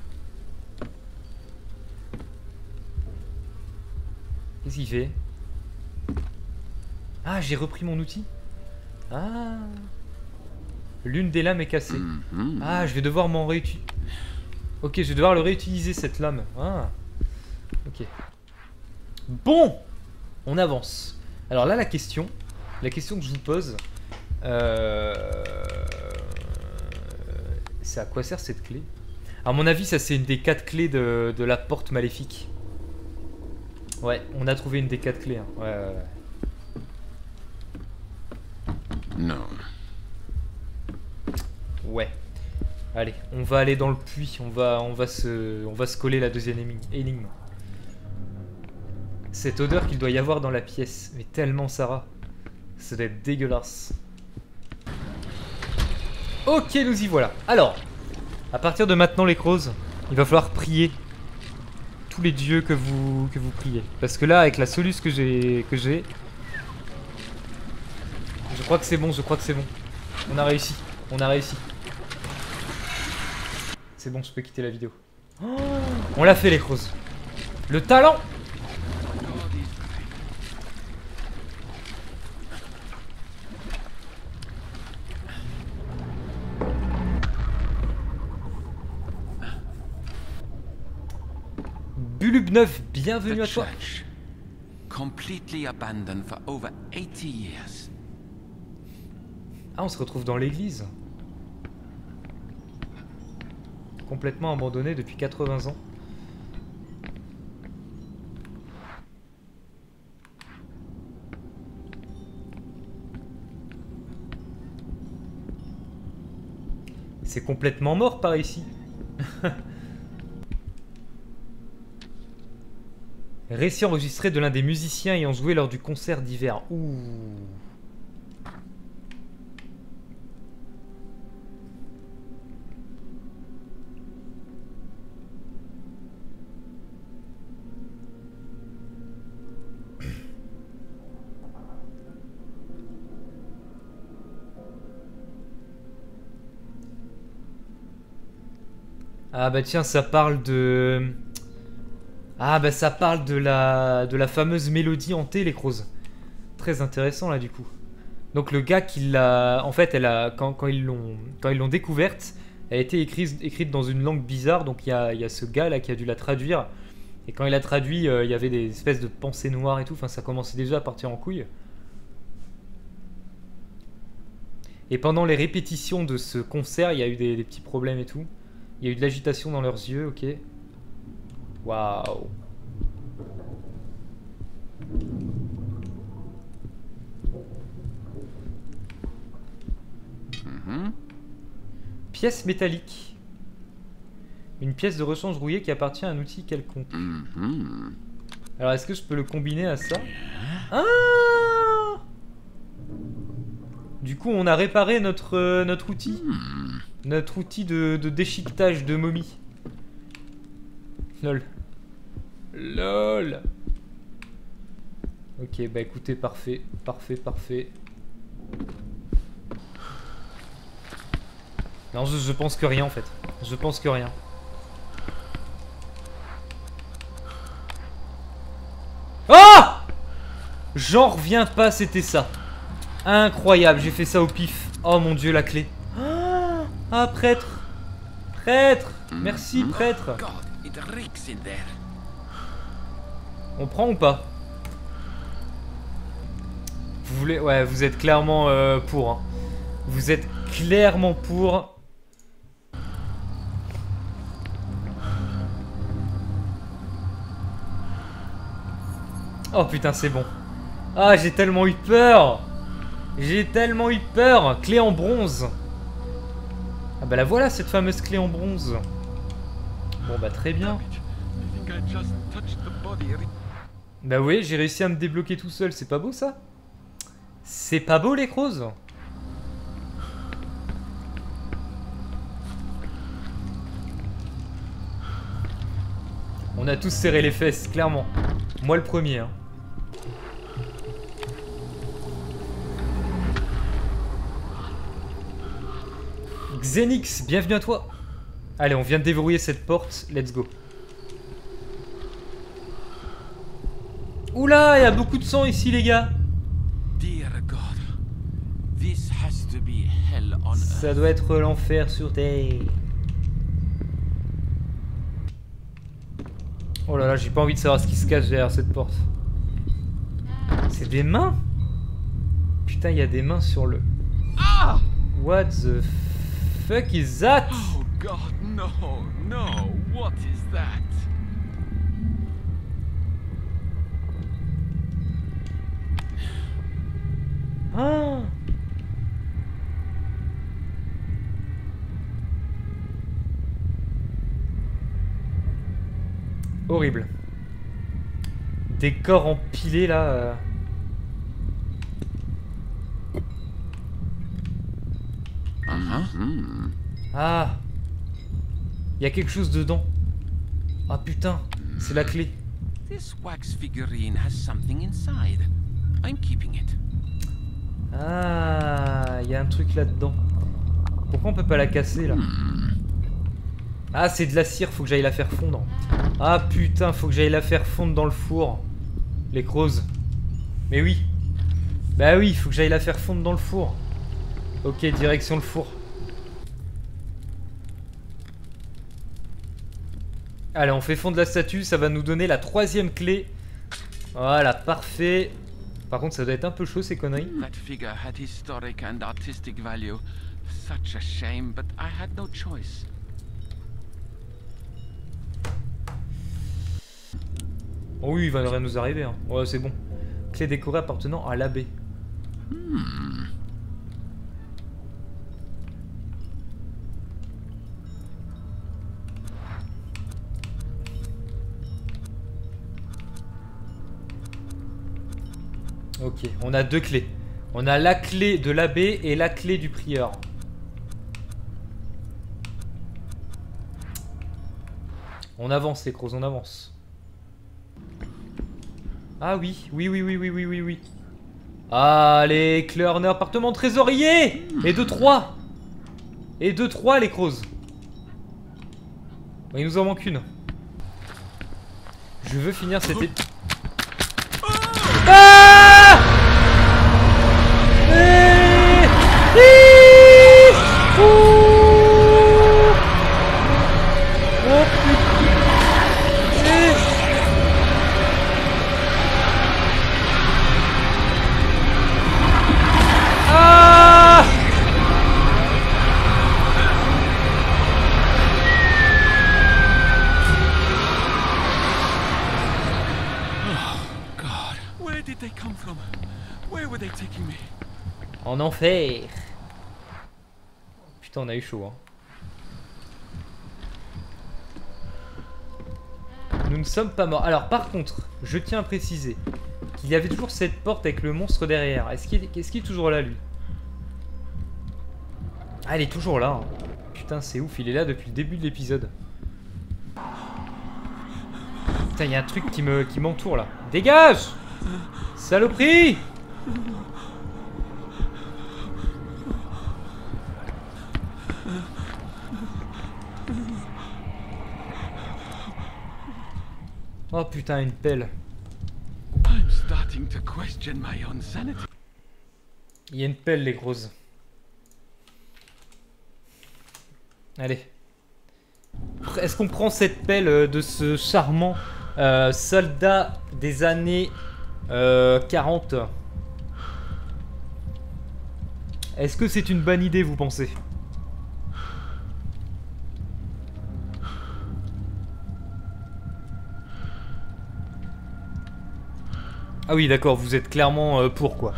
Speaker 1: Qu'est-ce qu'il fait? Ah, j'ai repris mon outil. Ah. L'une des lames est cassée. Mm-hmm. Ah, je vais devoir m'en réutiliser. Ok, je vais devoir le réutiliser cette lame. Ah. Ok. Bon, on avance. Alors là, la question, la question que je vous pose, euh... c'est à quoi sert cette clé? À mon avis, ça c'est une des quatre clés de, de la porte maléfique. Ouais, on a trouvé une des quatre clés. Hein. Ouais, ouais, ouais.
Speaker 6: Non.
Speaker 1: Ouais. Allez, on va aller dans le puits. On va, on va se, on va se coller la deuxième énigme. Cette odeur qu'il doit y avoir dans la pièce, mais tellement Sarah, ça doit être dégueulasse. Ok, nous y voilà. Alors, à partir de maintenant, les crozes, il va falloir prier tous les dieux que vous que vous priez, parce que là, avec la soluce que j'ai que j'ai, je crois que c'est bon. Je crois que c'est bon. On a réussi. On a réussi. C'est bon, je peux quitter la vidéo. Oh, on l'a fait, les crozes. Le talent. Bulub neuf, bienvenue à toi.
Speaker 6: Completely abandoned for over eighty years.
Speaker 1: Ah, on se retrouve dans l'église. Complètement abandonné depuis quatre-vingts ans. C'est complètement mort par ici. Récit enregistré de l'un des musiciens ayant joué lors du concert d'hiver. Ouh. Ah bah tiens, ça parle de... Ah bah ça parle de la de la fameuse mélodie hantée, les crozes. Très intéressant là du coup. Donc le gars qui l'a... En fait, elle a... quand, quand ils l'ont quand ils l'ont découverte, Elle a été écrite, écrite dans une langue bizarre, donc il y a, y a ce gars là qui a dû la traduire. Et quand il a traduit, euh, il y avait des espèces de pensées noires et tout, enfin ça commençait déjà à partir en couille. Et pendant les répétitions de ce concert, il y a eu des, des petits problèmes et tout. Il y a eu de l'agitation dans leurs yeux, ok. Waouh.
Speaker 6: Mm-hmm.
Speaker 1: Pièce métallique. Une pièce de rechange rouillée qui appartient à un outil quelconque.
Speaker 6: Mm-hmm.
Speaker 1: Alors est-ce que je peux le combiner à ça? Ah! Du coup on a réparé notre, euh, notre outil.
Speaker 6: Mm.
Speaker 1: Notre outil de, de déchiquetage de momie. Lol. Lol. Ok, bah écoutez, parfait. Parfait, parfait. Non, je, je pense que rien en fait. Je pense que rien. Oh! J'en reviens pas, c'était ça. Incroyable, j'ai fait ça au pif. Oh mon dieu, la clé. Ah, prêtre. Prêtre. Merci, prêtre.
Speaker 6: God, it reeks in there.
Speaker 1: On prend ou pas? Vous voulez... Ouais, vous êtes clairement euh, pour. Hein. Vous êtes clairement pour. Oh putain, c'est bon. Ah, j'ai tellement eu peur. J'ai tellement eu peur. Clé en bronze. Ah bah la voilà, cette fameuse clé en bronze. Bon bah très bien. Bah oui, j'ai réussi à me débloquer tout seul, c'est pas beau ça? C'est pas beau les crozes? On a tous serré les fesses, clairement. Moi le premier. Hein. Xenix, bienvenue à toi. Allez, on vient de déverrouiller cette porte, let's go. Oula, il y a beaucoup de sang ici les gars.
Speaker 6: Dear God, this has to be hell on earth.
Speaker 1: Ça doit être l'enfer sur terre. Oh là là, j'ai pas envie de savoir ce qui se cache derrière cette porte. C'est des mains? Putain, il y a des mains sur le...
Speaker 6: Ah!
Speaker 1: What the fuck is that?
Speaker 6: Oh God, no, no, what is that?
Speaker 1: Ah! Horrible. Des corps empilés là. Euh...
Speaker 6: Uh-huh.
Speaker 1: Ah! Il y a quelque chose dedans. Ah putain, c'est la clé.
Speaker 6: This wax figurine has something inside. I'm keeping it.
Speaker 1: Ah, il y a un truc là-dedans. Pourquoi on peut pas la casser là? Ah, c'est de la cire, faut que j'aille la faire fondre. Ah putain, faut que j'aille la faire fondre dans le four. Les crozes. Mais oui. Bah oui, faut que j'aille la faire fondre dans le four. Ok, direction le four. Allez, on fait fondre la statue, ça va nous donner la troisième clé. Voilà, parfait. Par contre, ça doit être un peu chaud ces conneries.
Speaker 6: That figure had historic and artistic value. Such a shame, but I had no choice.
Speaker 1: Oh oui, il va rien nous arriver. Hein. Ouais, c'est bon. Clé décorée appartenant à l'abbé.
Speaker 6: Hmm.
Speaker 1: Ok, on a deux clés. On a la clé de l'abbé et la clé du prieur. On avance les crocs, on avance. Ah oui, oui, oui, oui, oui, oui, oui, oui. Allez, Clearner, appartement trésorier. Et de trois. Et de trois les crocs. Bon, il nous en manque une. Je veux finir cette ép... Ah! Eh! Eh! Ouh!
Speaker 6: Where did they come from? Where were they taking me?
Speaker 1: En enfer. Putain, on a eu chaud, hein. Nous ne sommes pas morts. Alors, par contre, je tiens à préciser qu'il y avait toujours cette porte avec le monstre derrière. Est-ce qu'il est, est, qu'il est toujours là, lui? Ah, il est toujours là. Hein. Putain, c'est ouf. Il est là depuis le début de l'épisode. Putain, il y a un truc qui me qui m'entoure, là. Dégage! Saloperie! Oh putain, une pelle.
Speaker 6: I'm starting to question my own sanity.
Speaker 1: Il y a une pelle, les grosses. Allez. Est-ce qu'on prend cette pelle de ce charmant euh, soldat des années euh, quarante? Est-ce que c'est une bonne idée, vous pensez? Ah oui, d'accord, vous êtes clairement euh, pour, quoi.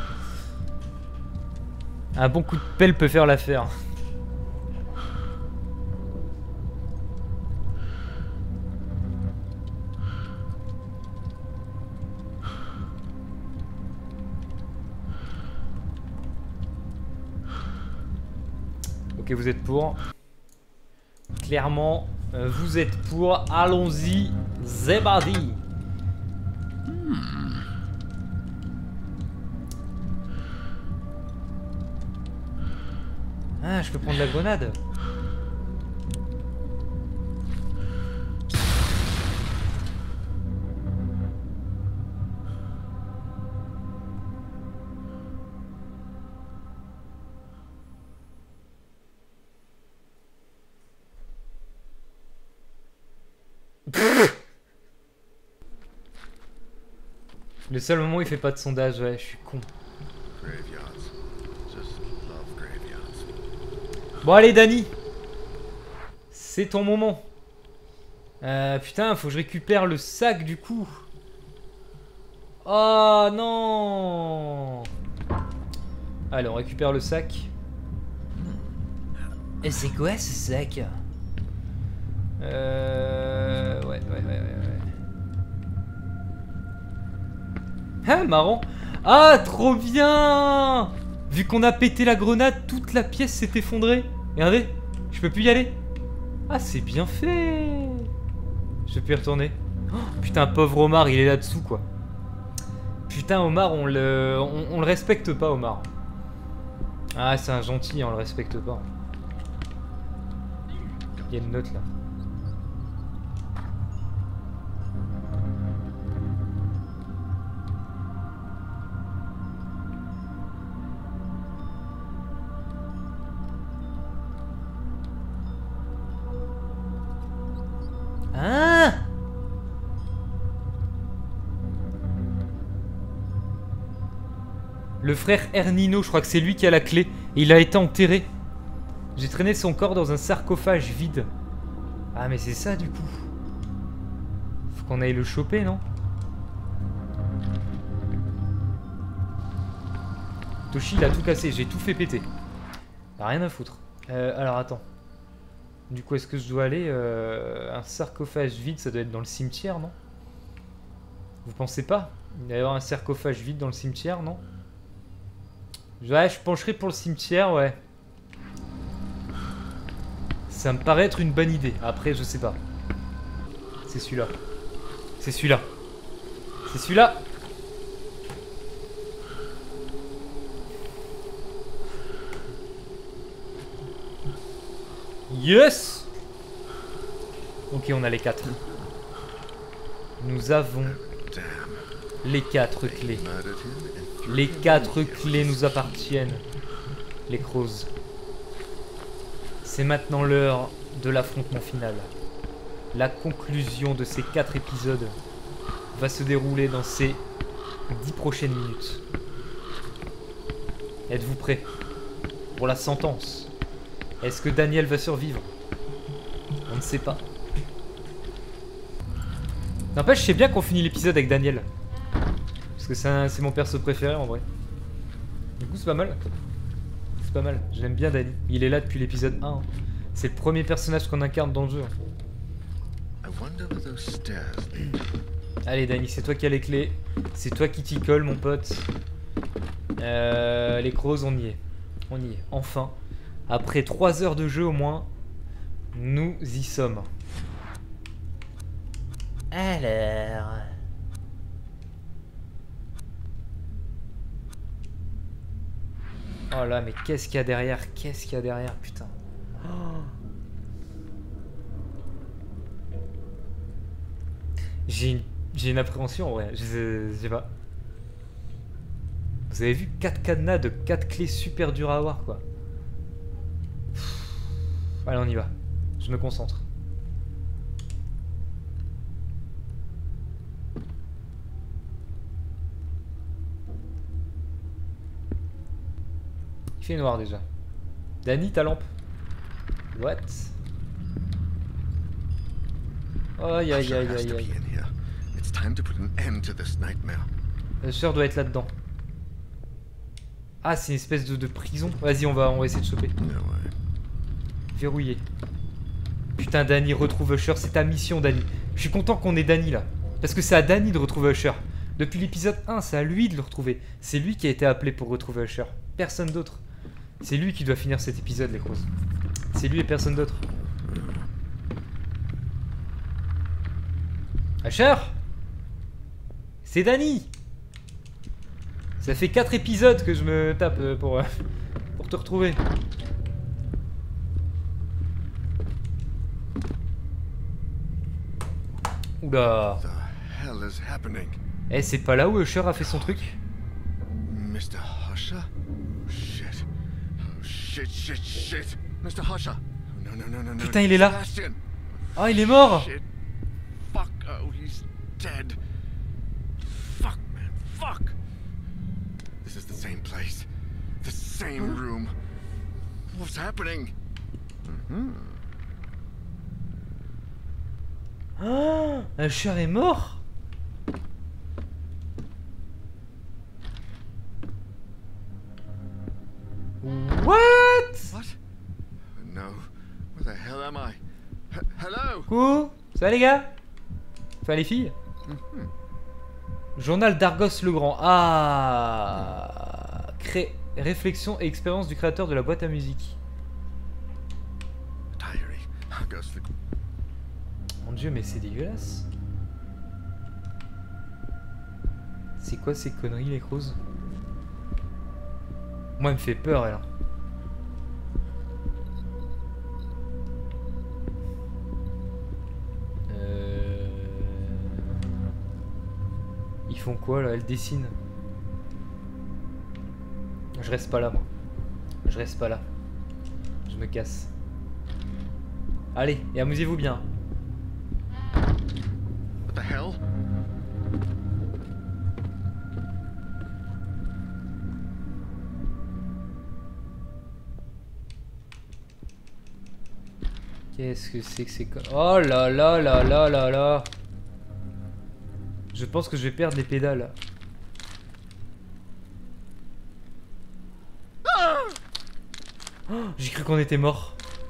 Speaker 1: Un bon coup de pelle peut faire l'affaire. Ok, vous êtes pour. Clairement, euh, vous êtes pour. Allons-y, Zebadi. Ah, je peux prendre la grenade. Le seul moment où il fait pas de sondage, ouais, je suis con. Bon allez Dani, c'est ton moment. Euh, putain, faut que je récupère le sac du coup. Oh non. Allez, on récupère le sac. Et c'est quoi ce sac? Euh... Ouais, ouais, ouais, ouais, ouais. Ah, marrant. Ah, trop bien. Vu qu'on a pété la grenade, toute la pièce s'est effondrée. Regardez, je peux plus y aller. Ah, c'est bien fait. Je peux y retourner. Oh, putain, pauvre Omar, il est là-dessous, quoi. Putain, Omar, on le, on, on le respecte pas, Omar. Ah, c'est un gentil, on le respecte pas. Il y a une note, là. Ah! Le frère Ernino, je crois que c'est lui qui a la clé. Et il a été enterré. J'ai traîné son corps dans un sarcophage vide. Ah mais c'est ça du coup. Faut qu'on aille le choper, non? Toshi il a tout cassé, j'ai tout fait péter. Rien à foutre. Euh, alors attends. Du coup, est-ce que je dois aller euh, un sarcophage vide, ça doit être dans le cimetière, non? Vous pensez pas? Il doit y avoir un sarcophage vide dans le cimetière, non? Ouais, je pencherai pour le cimetière, ouais. Ça me paraît être une bonne idée. Après, je sais pas. C'est celui-là. C'est celui-là. C'est celui-là. Yes! Ok, on a les quatre. Nous avons les quatre clés. Les quatre clés nous appartiennent. Les Crows. C'est maintenant l'heure de l'affrontement final. La conclusion de ces quatre épisodes va se dérouler dans ces dix prochaines minutes. Êtes-vous prêts pour la sentence? Est-ce que Daniel va survivre? On ne sait pas. N'empêche, je sais bien qu'on finit l'épisode avec Daniel. Parce que c'est mon perso préféré en vrai. Du coup c'est pas mal. C'est pas mal, je l'aime bien Danny. Il est là depuis l'épisode un. C'est le premier personnage qu'on incarne dans le jeu. Allez Danny, c'est toi qui as les clés. C'est toi qui t'y colle mon pote. Euh, les crows, on y est. On y est, enfin. Après trois heures de jeu au moins, nous y sommes. Alors... Oh là, mais qu'est-ce qu'il y a derrière? Qu'est-ce qu'il y a derrière, putain? Oh. J'ai une, j'ai une appréhension, ouais, je, je sais pas. Vous avez vu quatre cadenas de quatre clés super dures à avoir, quoi. Allez, on y va. Je me concentre. Il fait noir déjà. Danny, ta lampe. What? Aïe aïe aïe aïe aïe. Le sœur doit être là-dedans. Ah, c'est une espèce de, de prison. Vas-y, on va, on va essayer de choper. Verrouillé. Putain, Danny, retrouve Usher. C'est ta mission, Danny. Je suis content qu'on ait Danny là. Parce que c'est à Danny de retrouver Usher. Depuis l'épisode un, c'est à lui de le retrouver. C'est lui qui a été appelé pour retrouver Usher. Personne d'autre. C'est lui qui doit finir cet épisode, les crows. C'est lui et personne d'autre. Usher, c'est Danny. Ça fait quatre épisodes que je me tape pour, pour te retrouver. Oula. Eh, c'est pas là où Usher a fait son truc?
Speaker 3: mister Usher? Shit. Oh shit, shit, shit. mister Usher. No, no, no, no, no.
Speaker 1: Putain, il est là. Ah, oh, il est mort.
Speaker 3: Shit. Fuck. Oh, he's dead. Fuck, man. Fuck. This is the same place. The same huh? room. What's happening? Mm-hmm.
Speaker 1: Ah, Usher est mort. What?
Speaker 3: What? No. Where the hell am I? H hello?
Speaker 1: Coucou. Ça va les gars? Enfin les filles? Mm-hmm. Journal d'Argos le Grand. Ah. Cré... Réflexion et expérience du créateur de la boîte à musique.
Speaker 3: Diary. Argos le...
Speaker 1: Mon dieu, mais c'est dégueulasse. C'est quoi ces conneries, les crows? Moi, elle me fait peur, elle. Euh... Ils font quoi, là? Elle dessine. Je reste pas là, moi. Je reste pas là. Je me casse. Allez, et amusez-vous bien.
Speaker 3: What the hell?
Speaker 1: Qu'est-ce que c'est que c'est quoi? Oh là là là là là là. Je pense que je vais perdre les pédales. Oh, j'ai cru qu'on était mort.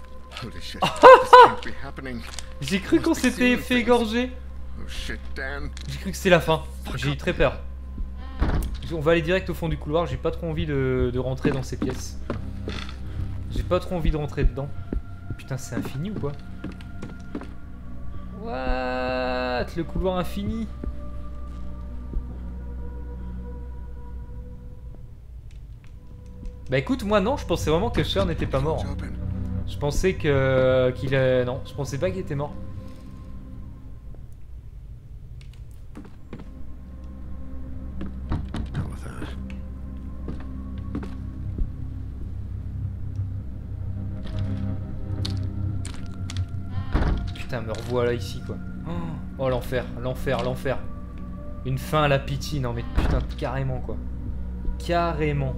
Speaker 1: J'ai cru qu'on s'était fait égorger. J'ai cru que c'était la fin. J'ai eu très peur. On va aller direct au fond du couloir. J'ai pas trop envie de, de rentrer dans ces pièces. J'ai pas trop envie de rentrer dedans. Putain, c'est infini ou quoi? What? Le couloir infini? Bah écoute, moi non, je pensais vraiment que Usher n'était pas mort. Je pensais que qu'il euh, non, je pensais pas qu'il était mort. Putain, me revoilà ici quoi. Oh l'enfer, l'enfer, l'enfer. Une fin à la pitié, non mais putain, carrément quoi. Carrément.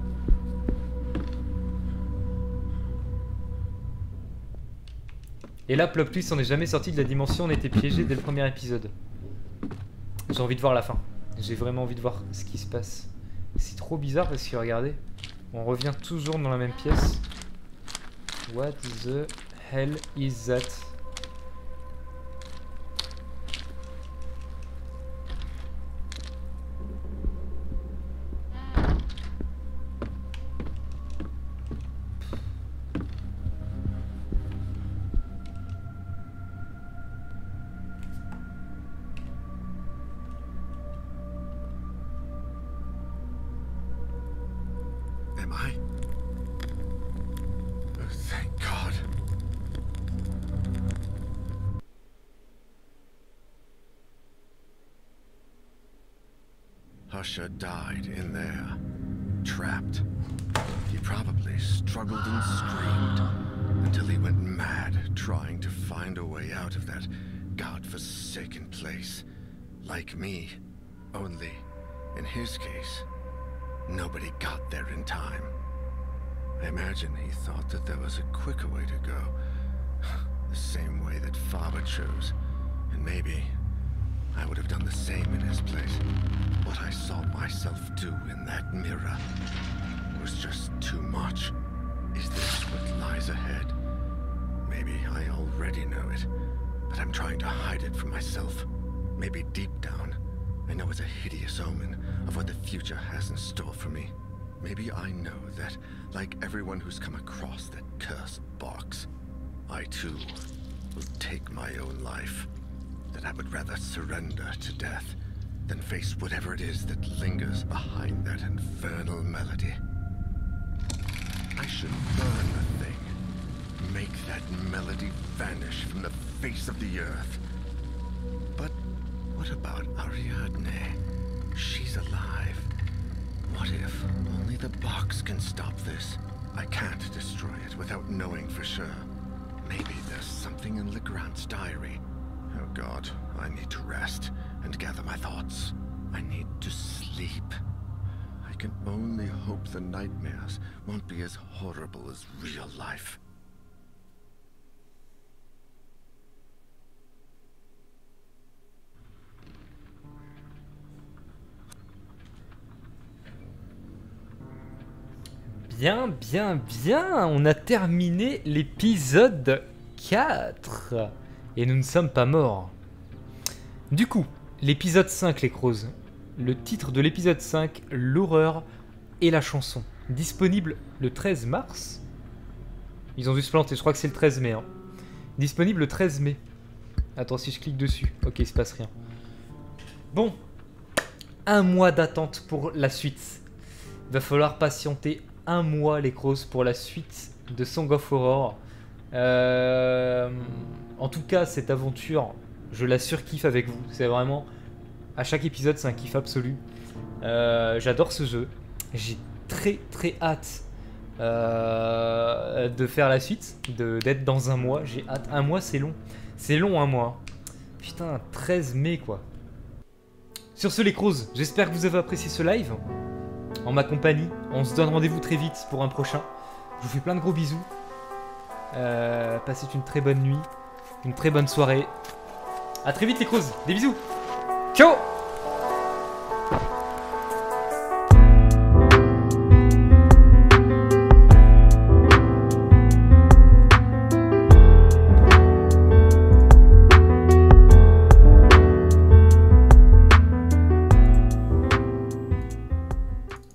Speaker 1: Et là, plot twist, on n'est jamais sorti de la dimension, on était piégé dès le premier épisode. J'ai envie de voir la fin. J'ai vraiment envie de voir ce qui se passe. C'est trop bizarre parce que regardez, on revient toujours dans la même pièce. What the hell is that?
Speaker 3: Am I? Oh, thank God. Husha died in there, trapped. He probably struggled and screamed until he went mad trying to find a way out of that godforsaken place. Like me, only in his case, nobody got there in time. I imagine he thought that there was a quicker way to go. The same way that Faber chose. And maybe I would have done the same in his place. What I saw myself do in that mirror was just too much. Is this what lies ahead? Maybe I already know it, but I'm trying to hide it from myself. Maybe deep down, I know it's a hideous omen of what the future has in store for me. Maybe I know that, like everyone who's come across that cursed box, I too will take my own life. That I would rather surrender to death than face whatever it is that lingers behind that infernal melody. I should burn the thing, make that melody vanish from the face of the earth. But what about Ariadne? She's alive. What if only the box can stop this? I can't destroy it without knowing for sure. Maybe there's something in Legrand's diary. Oh God, I need to rest and gather my thoughts. I need to sleep. I can only hope the nightmares won't be as horrible as real life.
Speaker 1: Bien, bien, bien. On a terminé l'épisode quatre. Et nous ne sommes pas morts. Du coup, l'épisode cinq, les Crows. Le titre de l'épisode cinq, l'horreur et la chanson. Disponible le treize mars. Ils ont dû se planter, je crois que c'est le treize mai. Hein. Disponible le treize mai. Attends, si je clique dessus. Ok, il se passe rien. Bon. Un mois d'attente pour la suite. Il va falloir patienter un mois, les Crows, pour la suite de Song of Horror. Euh... En tout cas, cette aventure, je la surkiffe avec vous. C'est vraiment... À chaque épisode, c'est un kiff absolu. Euh, J'adore ce jeu. J'ai très très hâte euh, de faire la suite, d'être dans un mois. J'ai hâte. Un mois, c'est long. C'est long, un mois. Putain, treize mai, quoi. Sur ce, les Crows, j'espère que vous avez apprécié ce live. En ma compagnie. On se donne rendez-vous très vite pour un prochain. Je vous fais plein de gros bisous. Euh, passez une très bonne nuit. Une très bonne soirée. A très vite, les Crows. Des bisous. Ciao.